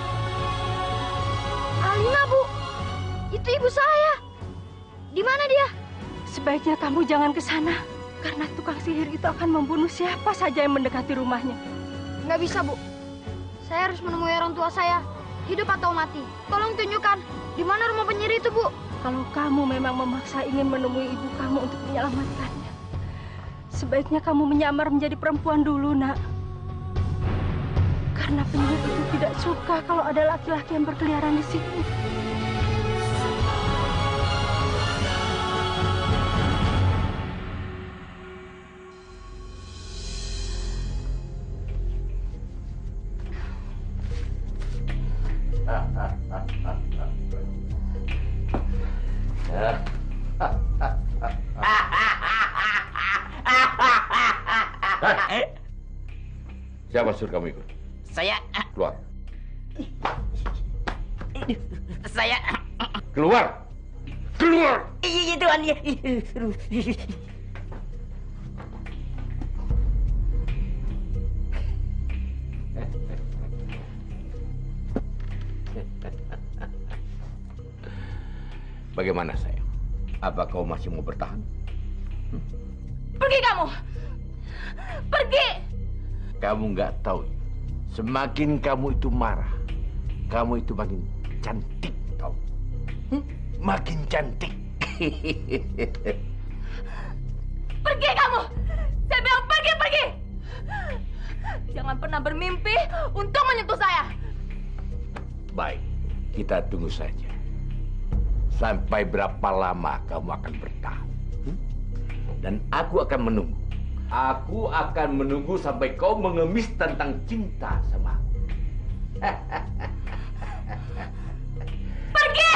Alina, Bu. Itu ibu saya. Di mana dia? Sebaiknya kamu jangan ke sana. Karena tukang sihir itu akan membunuh siapa saja yang mendekati rumahnya. Nggak bisa, Bu. Saya harus menemui orang tua saya. Hidup atau mati. Tolong tunjukkan di mana rumah penyihir itu, Bu. Kalau kamu memang memaksa ingin menemui ibu kamu untuk menyelamatkannya, sebaiknya kamu menyamar menjadi perempuan dulu, Nak. Karena penyihir itu tidak suka kalau ada laki-laki yang berkeliaran di sini. Siapa suruh kamu ikut? Saya. Keluar. Saya. Keluar. Keluar. Iya, Tuhan. Bagaimana sayang? Apa kau masih mau bertahan? Hmm? Pergi kamu! Pergi! Kamu nggak tahu. Semakin kamu itu marah, kamu itu makin cantik, tahu? Hmm? Makin cantik. Pergi kamu! Saya bilang pergi, pergi! Jangan pernah bermimpi untuk menyentuh saya. Baik, kita tunggu saja. Sampai berapa lama kamu akan bertahan? Hmm? Dan aku akan menunggu. Aku akan menunggu sampai kau mengemis tentang cinta sama aku. Pergi!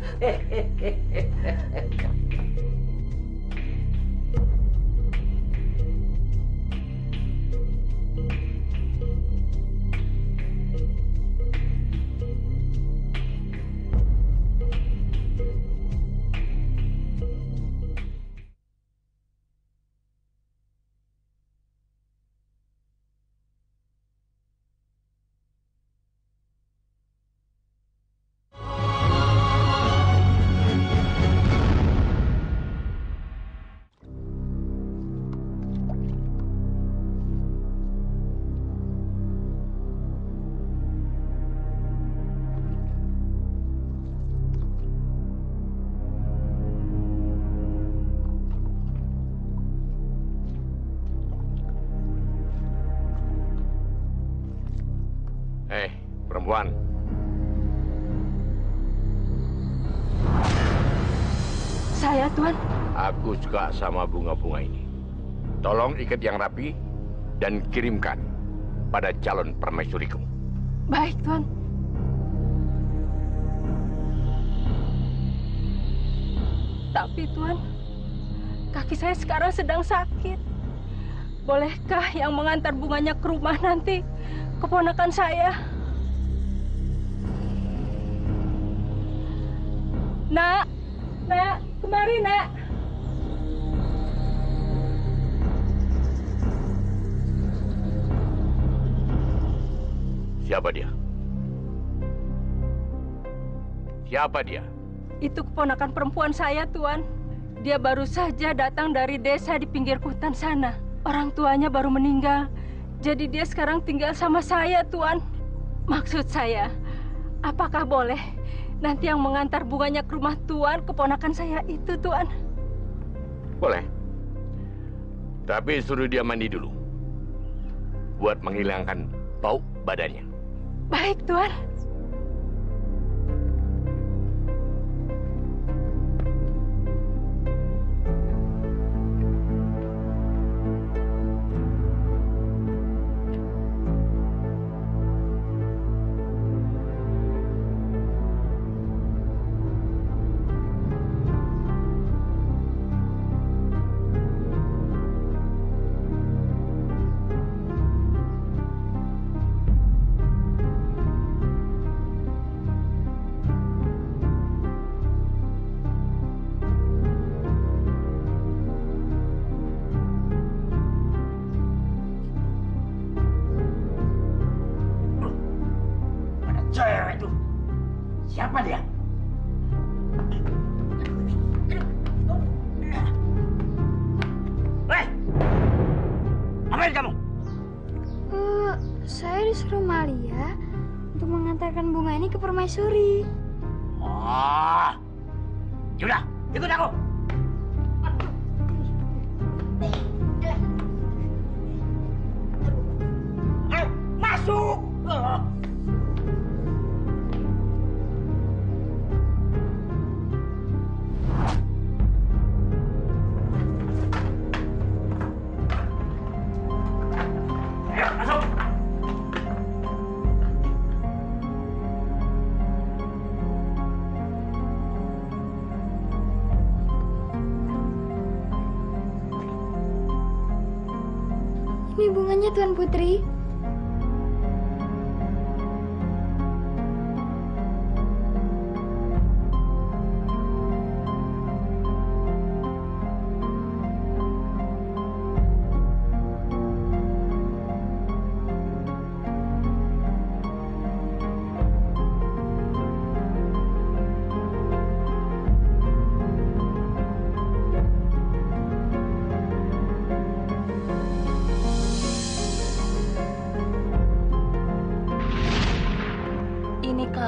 Eh, perempuan. Saya, Tuan. Aku suka sama bunga-bunga ini. Tolong ikat yang rapi dan kirimkan pada calon permaisuriku. Baik, Tuan. Tapi, Tuan, kaki saya sekarang sedang sakit. Bolehkah yang mengantar bunganya ke rumah nanti keponakan saya? Nak, nak, kemari, nak. Siapa dia? Siapa dia? Itu keponakan perempuan saya, Tuan. Dia baru saja datang dari desa di pinggir hutan sana. Orang tuanya baru meninggal. Jadi dia sekarang tinggal sama saya, Tuan. Maksud saya, apakah boleh nanti yang mengantar bunganya ke rumah Tuan, keponakan saya itu, Tuan? Boleh. Tapi suruh dia mandi dulu. Buat menghilangkan bau badannya. Baik, Tuan. Cewek itu. Siapa dia? Hei! Ngapain kamu? Uh, saya disuruh Malia untuk mengantarkan bunga ini ke permaisuri. Oh, yaudah, ikut aku. Ayo, masuk. Ini bunganya, Tuan Putri.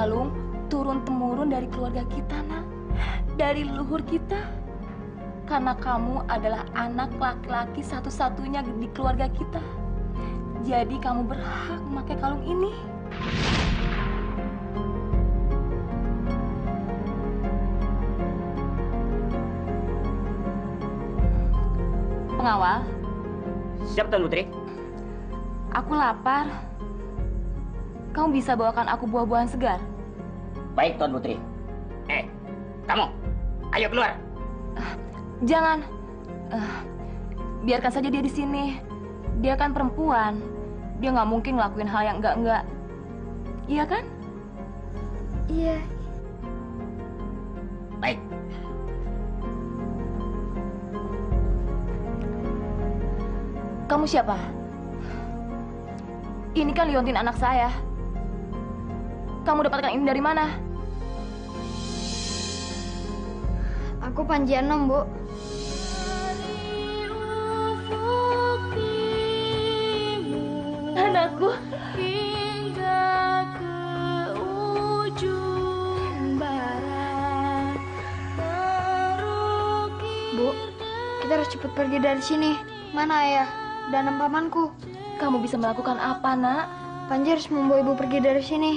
kalung turun-temurun dari keluarga kita, Nak. Dari leluhur kita. Karena kamu adalah anak laki-laki satu-satunya di keluarga kita. Jadi kamu berhak memakai kalung ini. Pengawal. Siap, Tuan Putri. Aku lapar. Kamu bisa bawakan aku buah-buahan segar? Baik, Tuan Putri. Eh, kamu, ayo keluar. Uh, jangan. Uh, biarkan saja dia di sini. Dia kan perempuan. Dia nggak mungkin ngelakuin hal yang enggak-enggak. Iya kan? Iya. Baik. Kamu siapa? Ini kan Liontin anak saya. Kamu dapatkan ini dari mana? Aku Panji Anom, Bu. Anakku. Hingga ke ujung barat. Bu, kita harus cepat pergi dari sini. Mana ayah dan pamanku? Kamu bisa melakukan apa, Nak? Panji harus membawa ibu pergi dari sini.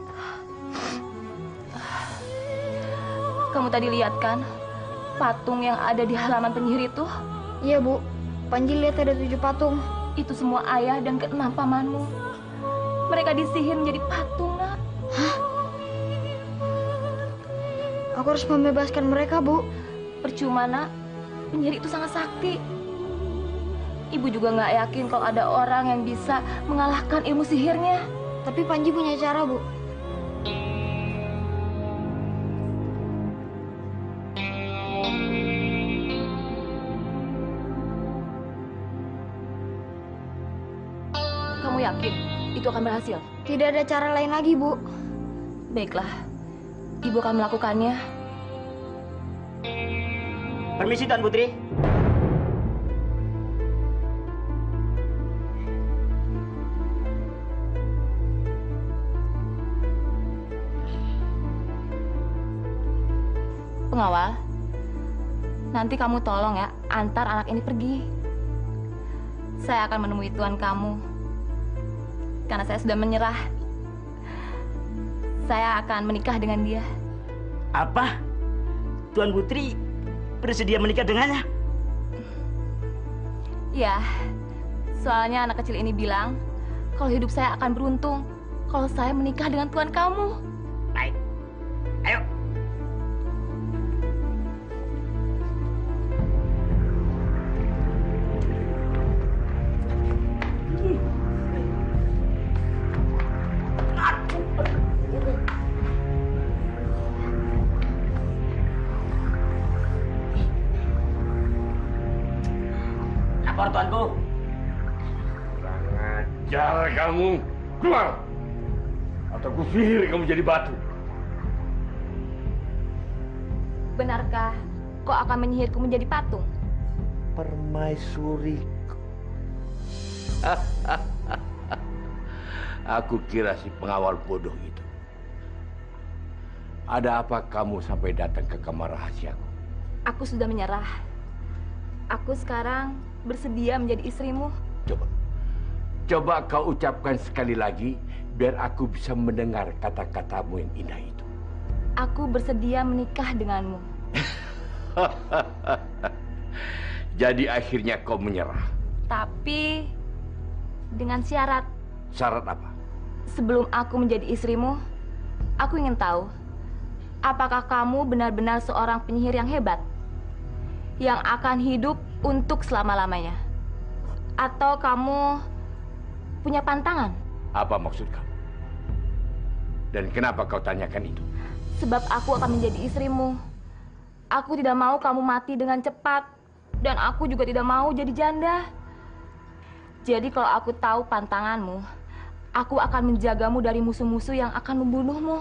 Kamu tadi lihat kan patung yang ada di halaman penyihir itu? Iya, Bu. Panji lihat ada tujuh patung. Itu semua ayah dan keenam pamanmu. Mereka disihir menjadi patung, Nak. Hah? Aku harus membebaskan mereka, Bu. Percuma, Nak. Penyihir itu sangat sakti. Ibu juga nggak yakin kalau ada orang yang bisa mengalahkan ilmu sihirnya. Tapi Panji punya cara, Bu. Kamu yakin itu akan berhasil? Tidak ada cara lain lagi, Bu. Baiklah, Ibu akan melakukannya. Permisi, Tuan Putri. Pengawal, nanti kamu tolong ya antar anak ini pergi. Saya akan menemui tuan kamu. Karena saya sudah menyerah. Saya akan menikah dengan dia. Apa? Tuan Putri bersedia menikah dengannya? Ya, soalnya anak kecil ini bilang kalau hidup saya akan beruntung kalau saya menikah dengan tuan kamu. Baik, ayo. Lapor, Tuanku. Kurang ajar kamu. Keluar! Atau ku sihir kamu jadi batu. Benarkah kau akan menyihirku menjadi patung? Permaisuri. Aku kira si pengawal bodoh itu. Ada apa kamu sampai datang ke kamar rahasiaku? Aku sudah menyerah. Aku sekarang bersedia menjadi istrimu. Coba. Coba kau ucapkan sekali lagi, biar aku bisa mendengar kata-katamu yang indah itu. Aku bersedia menikah denganmu. Jadi akhirnya kau menyerah. Tapi dengan syarat. Syarat apa? Sebelum aku menjadi istrimu, aku ingin tahu, apakah kamu benar-benar seorang penyihir yang hebat? Yang akan hidup untuk selama-lamanya? Atau kamu punya pantangan? Apa maksud kamu? Dan kenapa kau tanyakan itu? Sebab aku akan menjadi istrimu. Aku tidak mau kamu mati dengan cepat. Dan aku juga tidak mau jadi janda. Jadi kalau aku tahu pantanganmu, aku akan menjagamu dari musuh-musuh yang akan membunuhmu.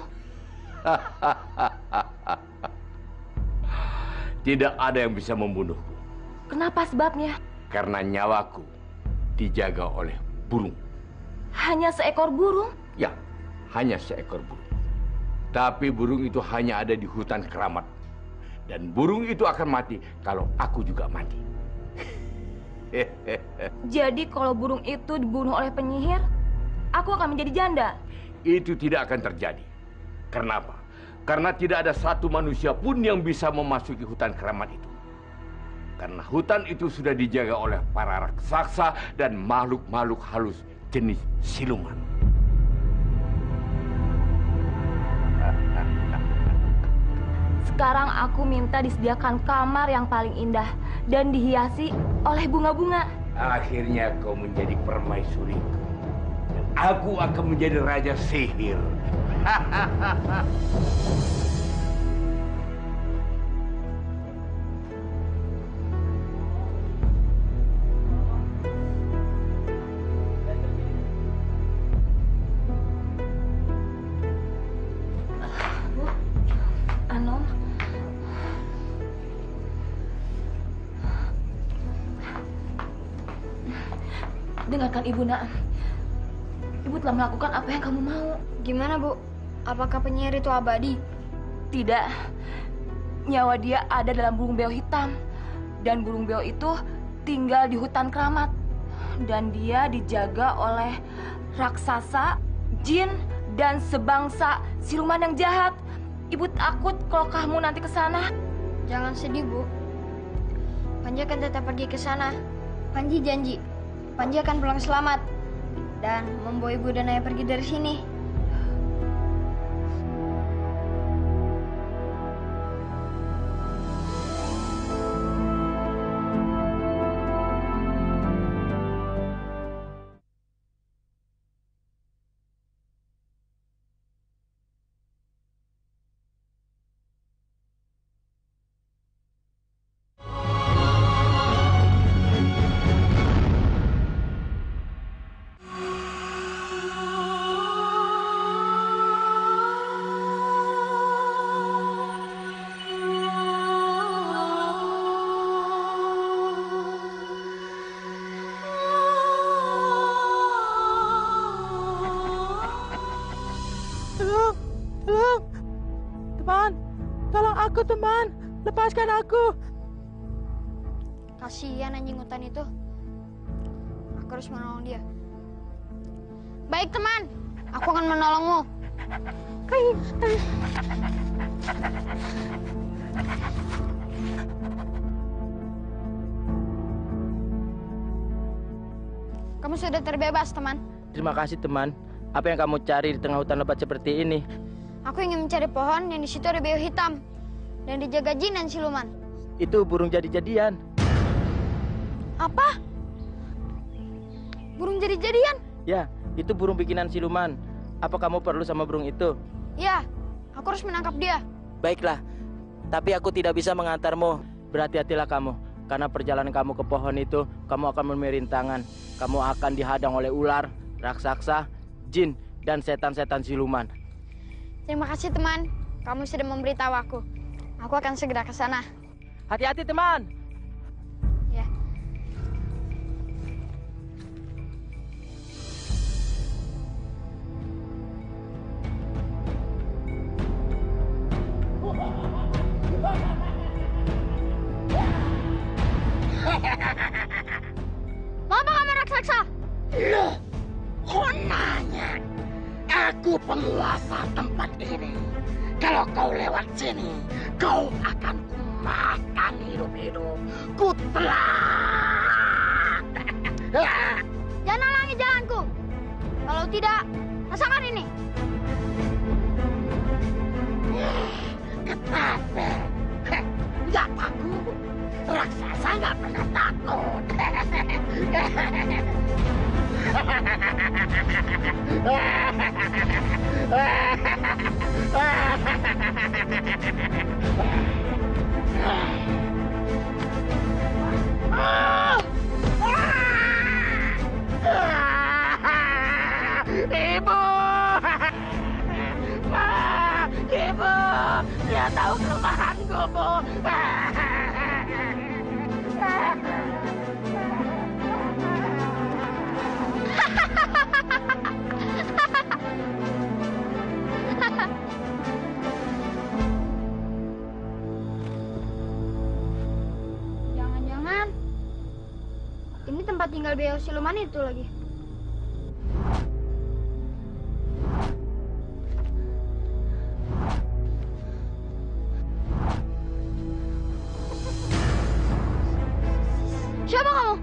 Tidak ada yang bisa membunuhku. Kenapa sebabnya? Karena nyawaku dijaga oleh burung. Hanya seekor burung? Ya, hanya seekor burung. Tapi burung itu hanya ada di hutan keramat. Dan burung itu akan mati kalau aku juga mati. Jadi kalau burung itu dibunuh oleh penyihir, aku akan menjadi janda. Itu tidak akan terjadi. Karena apa? Karena tidak ada satu manusia pun yang bisa memasuki hutan keramat itu. Karena hutan itu sudah dijaga oleh para raksasa dan makhluk-makhluk halus jenis siluman. Sekarang aku minta disediakan kamar yang paling indah dan dihiasi oleh bunga-bunga. Akhirnya kau menjadi permaisuriku. Dan aku akan menjadi raja sihir. Anom, dengarkan Ibu, nak. Ibu telah melakukan apa yang kamu mau. Gimana, Bu? Apakah penyihir itu abadi? Tidak. Nyawa dia ada dalam burung beo hitam. Dan burung beo itu tinggal di hutan keramat. Dan dia dijaga oleh raksasa, jin, dan sebangsa siluman yang jahat. Ibu takut kalau kamu nanti ke sana. Jangan sedih, Bu. Panji akan tetap pergi ke sana. Panji janji. Panji akan pulang selamat. Dan membawa Ibu dan Ayah pergi dari sini. Aku, teman. Lepaskan aku. Kasihan anjing hutan itu. Aku harus menolong dia. Baik, teman. Aku akan menolongmu. Kamu sudah terbebas, teman. Terima kasih, teman. Apa yang kamu cari di tengah hutan lebat seperti ini? Aku ingin mencari pohon yang di situ ada beo hitam dan dijaga jin dan siluman. Itu burung jadi-jadian. Apa? Burung jadi-jadian? Ya, itu burung bikinan siluman. Apa kamu perlu sama burung itu? Ya, aku harus menangkap dia. Baiklah, tapi aku tidak bisa mengantarmu. Berhati-hatilah kamu, karena perjalanan kamu ke pohon itu, kamu akan memerintangan. Kamu akan dihadang oleh ular, raksasa, jin, dan setan-setan siluman. Terima kasih, teman. Kamu sudah memberitahu aku. Aku akan segera ke sana. Hati-hati, teman. Ya. Mau apa kamu, raksasa? Loh, kok nanya? Aku penguasa tempat ini. Kalau kau lewat sini, kau akan kumakan hidup-hidup. Kutelak. Jangan halangi jalanku. Kalau tidak, rasakan ini. Ketapel. Nggak takut. Raksasa nggak pernah takut. Ibu! Ibu! Dia tahu kelemahanku, Bu. tinggal beo siluman itu lagi. Siapa kamu?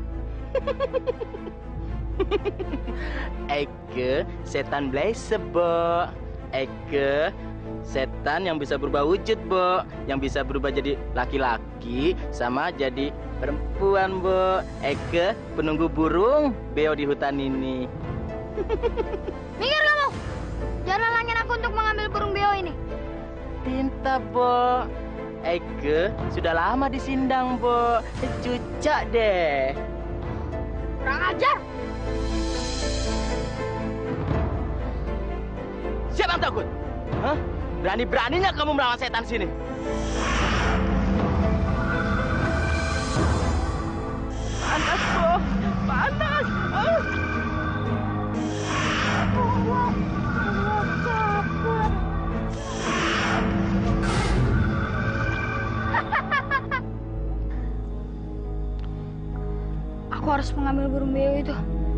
Eke, setan blaze, Bo. Eke, setan yang bisa berubah wujud, Bo. Yang bisa berubah jadi laki-laki sama jadi perempuan, Bo. Eke, penunggu burung beo di hutan ini. Minggir kamu! Jangan halangin aku untuk mengambil burung beo ini. Tinta, Bo. Eke sudah lama disindang, Bo. Cucak deh. Kurang ajar! Siapa yang takut? Hah? Berani-beraninya kamu melawan setan sini. Panas, Bo. Panas. Ah. Aku harus mengambil burung beo itu.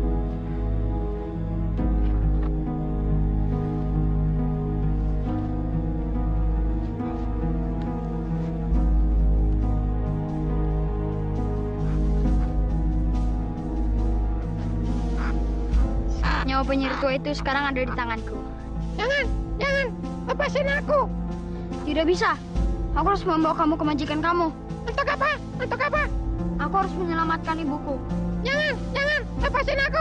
Nyawa penyihir tua itu sekarang ada di tanganku. Jangan, jangan, lepasin aku. Tidak bisa. Aku harus membawa kamu ke majikan kamu. Untuk apa? Untuk apa? Aku harus menyelamatkan ibuku. Jangan, jangan, lepasin aku.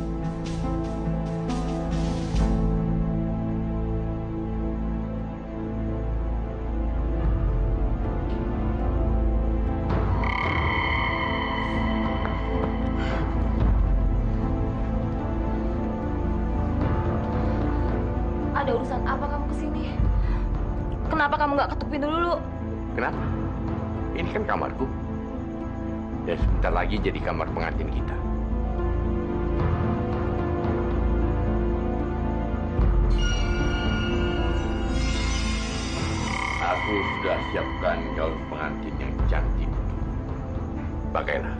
Ada urusan apa kamu kesini? Kenapa kamu nggak ketuk pintu dulu? Kenapa? Ini kan kamarku. Dan sebentar lagi jadi kamar pengantin kita. Aku sudah siapkan gaun pengantin yang cantik. Pakailah.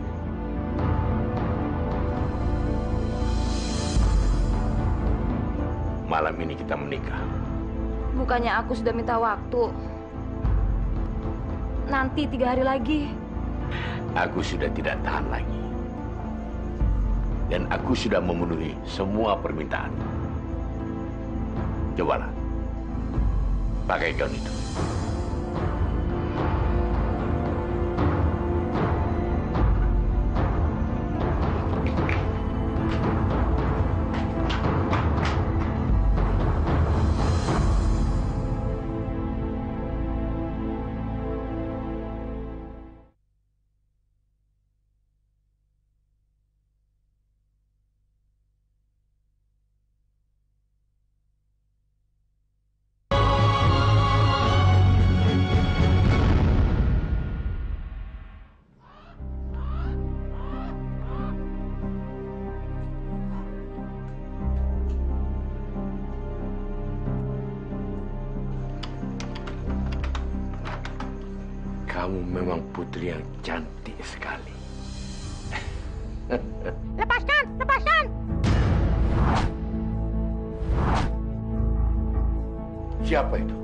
Malam ini kita menikah. Bukannya aku sudah minta waktu. Nanti tiga hari lagi. Aku sudah tidak tahan lagi. Dan aku sudah memenuhi semua permintaan. Cobalah. Pakai gaun itu. Kamu memang putri yang cantik sekali. Lepaskan, lepaskan! Siapa itu?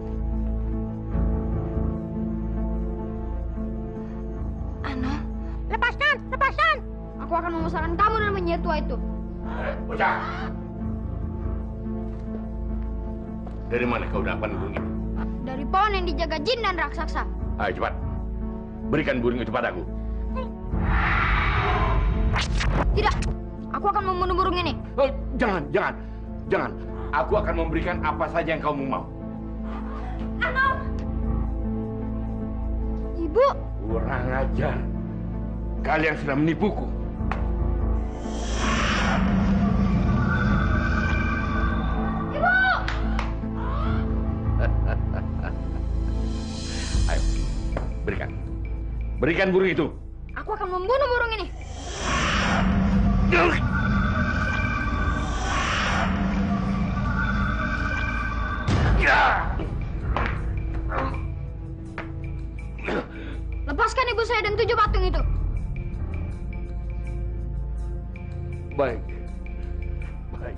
Ano? Lepaskan, lepaskan! Aku akan memusnahkan kamu dan penyihir tua itu. Eh, bocah! Dari mana kau dapat burung itu? Dari pohon yang dijaga jin dan raksasa. Ayo cepat. Berikan burung itu padaku. Tidak, aku akan membunuh burung ini. Oh, jangan, jangan, jangan. Aku akan memberikan apa saja yang kamu mau. Ano? Ibu. Kurang ajar. Kalian sudah menipuku. Ibu. Ayo, berikan. Berikan burung itu. Aku akan membunuh burung ini. Lepaskan ibu saya dan tujuh patung itu. Baik. Baik.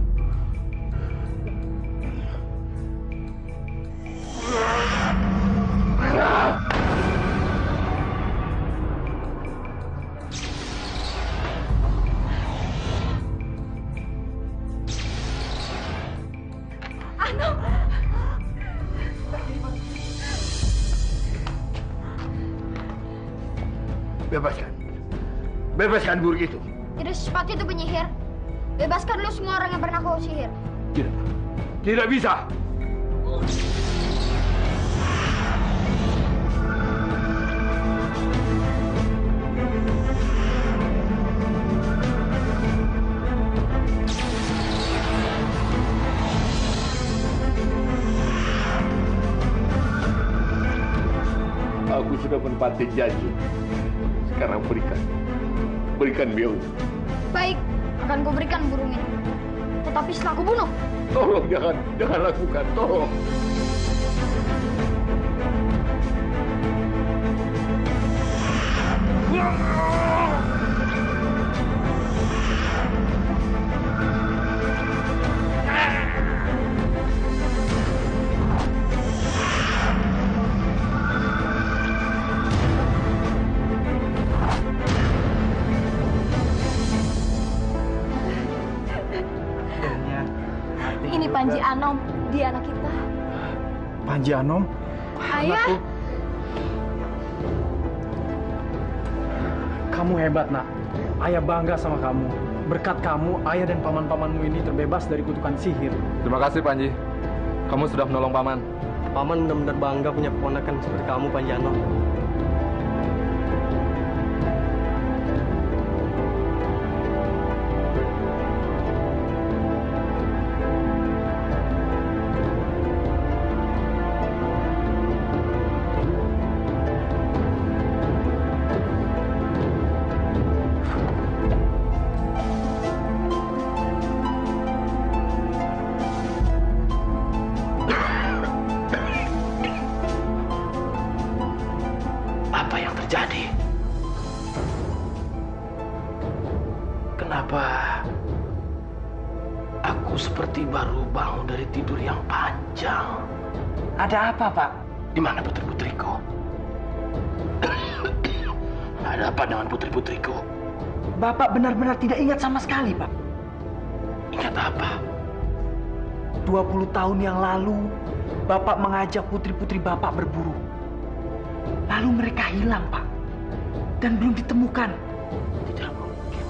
Anom. Bebaskan. Bebaskan guru itu. Tidak secepat itu penyihir. Bebaskan lu semua orang yang pernah kau sihir. Tidak. Tidak bisa. Aku sudah menepati janji. Sekarang berikan. Berikan Miao. Baik, akan ku berikan burung ini. Tetapi setelah ku bunuh. Tolong jangan, jangan lakukan, tolong. Ini Panji Anom, dia anak kita. Panji Anom? Ayah. Kamu hebat, nak. Ayah bangga sama kamu. Berkat kamu, ayah dan paman-pamanmu ini terbebas dari kutukan sihir. Terima kasih, Panji. Kamu sudah menolong paman. Paman benar-benar bangga punya keponakan seperti kamu, Panji Anom. Apa yang terjadi? Kenapa aku seperti baru bangun dari tidur yang panjang? Ada apa, Pak? Di mana putri-putriku? Ada apa dengan putri-putriku? Bapak benar-benar tidak ingat sama sekali, Pak. Ingat apa? dua puluh tahun yang lalu, Bapak mengajak putri-putri Bapak berburu. Lalu mereka hilang, Pak. Dan belum ditemukan. Tidak mungkin.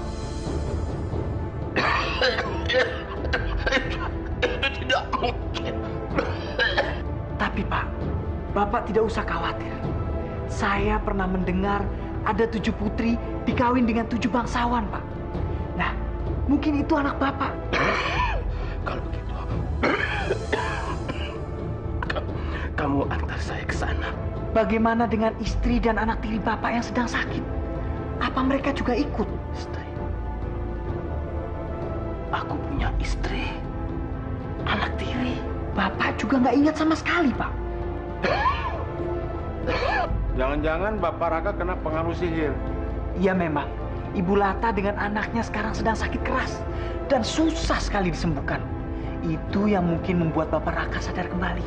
Itu tidak mungkin. Tapi, Pak, Bapak tidak usah khawatir. Saya pernah mendengar ada tujuh putri dikawin dengan tujuh bangsawan, Pak. Nah, mungkin itu anak Bapak. Kalau begitu, kamu antar saya ke sana. Bagaimana dengan istri dan anak tiri Bapak yang sedang sakit? Apa mereka juga ikut? Istri. Aku punya istri. Anak tiri. Bapak juga nggak ingat sama sekali, Pak. Jangan-jangan Bapak Raka kena pengaruh sihir. Iya memang. Ibu Lata dengan anaknya sekarang sedang sakit keras. Dan susah sekali disembuhkan. Itu yang mungkin membuat Bapak Raka sadar kembali.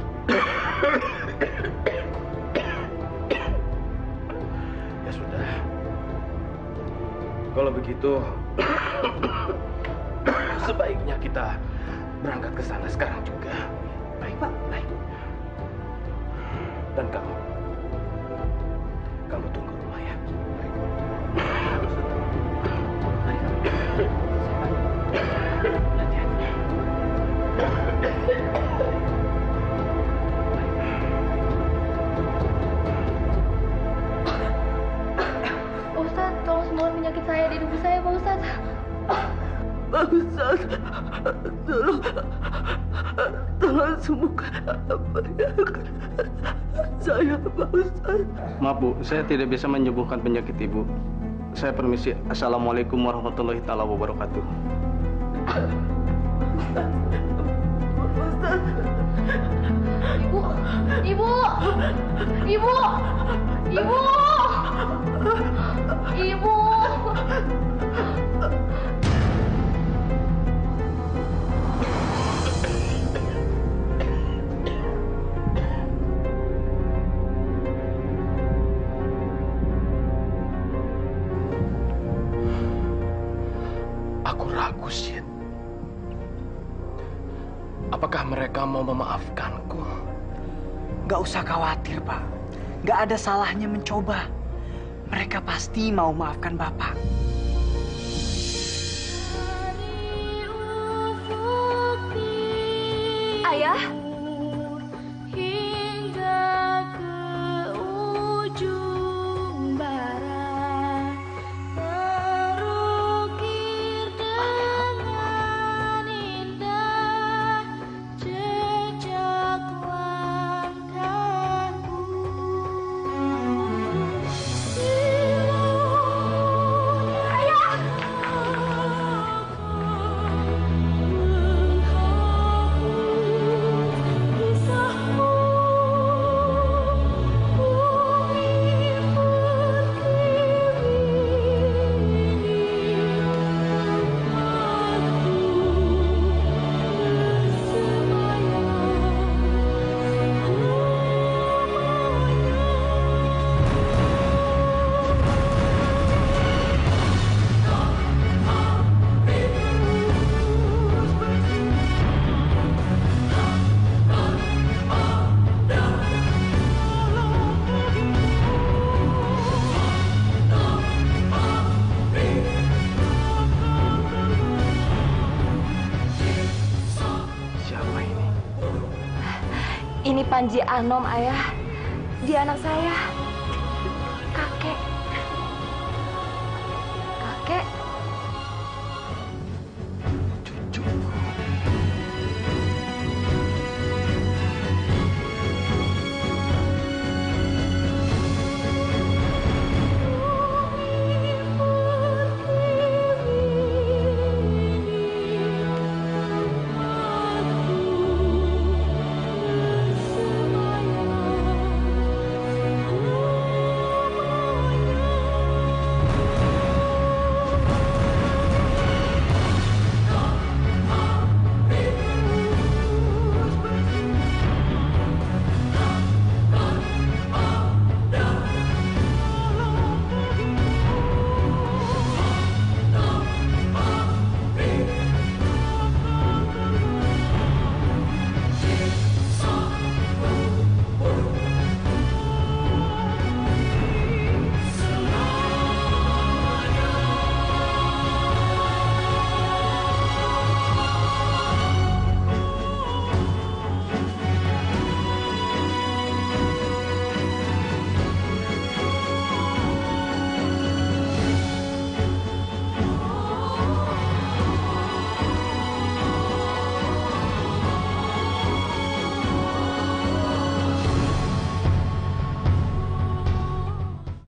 Ya sudah. Kalau begitu, sebaiknya kita berangkat ke sana sekarang juga. Baik, Pak. Baik. Dan kamu, kamu tunggu rumah ya. Ustaz, tolong sembuhkan penyakit saya di tubuh saya, Pak Ustaz. Pak Ustaz, tolong, tolong sembuhkan penyakit saya, Pak Ustaz. Maaf, Bu. Saya tidak bisa menyembuhkan penyakit Ibu. Saya permisi. Assalamualaikum warahmatullahi taala wabarakatuh. Ibu, ibu, ibu, ibu, ibu. Aku ragu, Sid. Apakah mereka mau memaafkanku? Gak usah khawatir, Pak. Gak ada salahnya mencoba. Mereka pasti mau maafkan Bapak. Ayah. Ini Panji Anom, Ayah. Dia anak saya.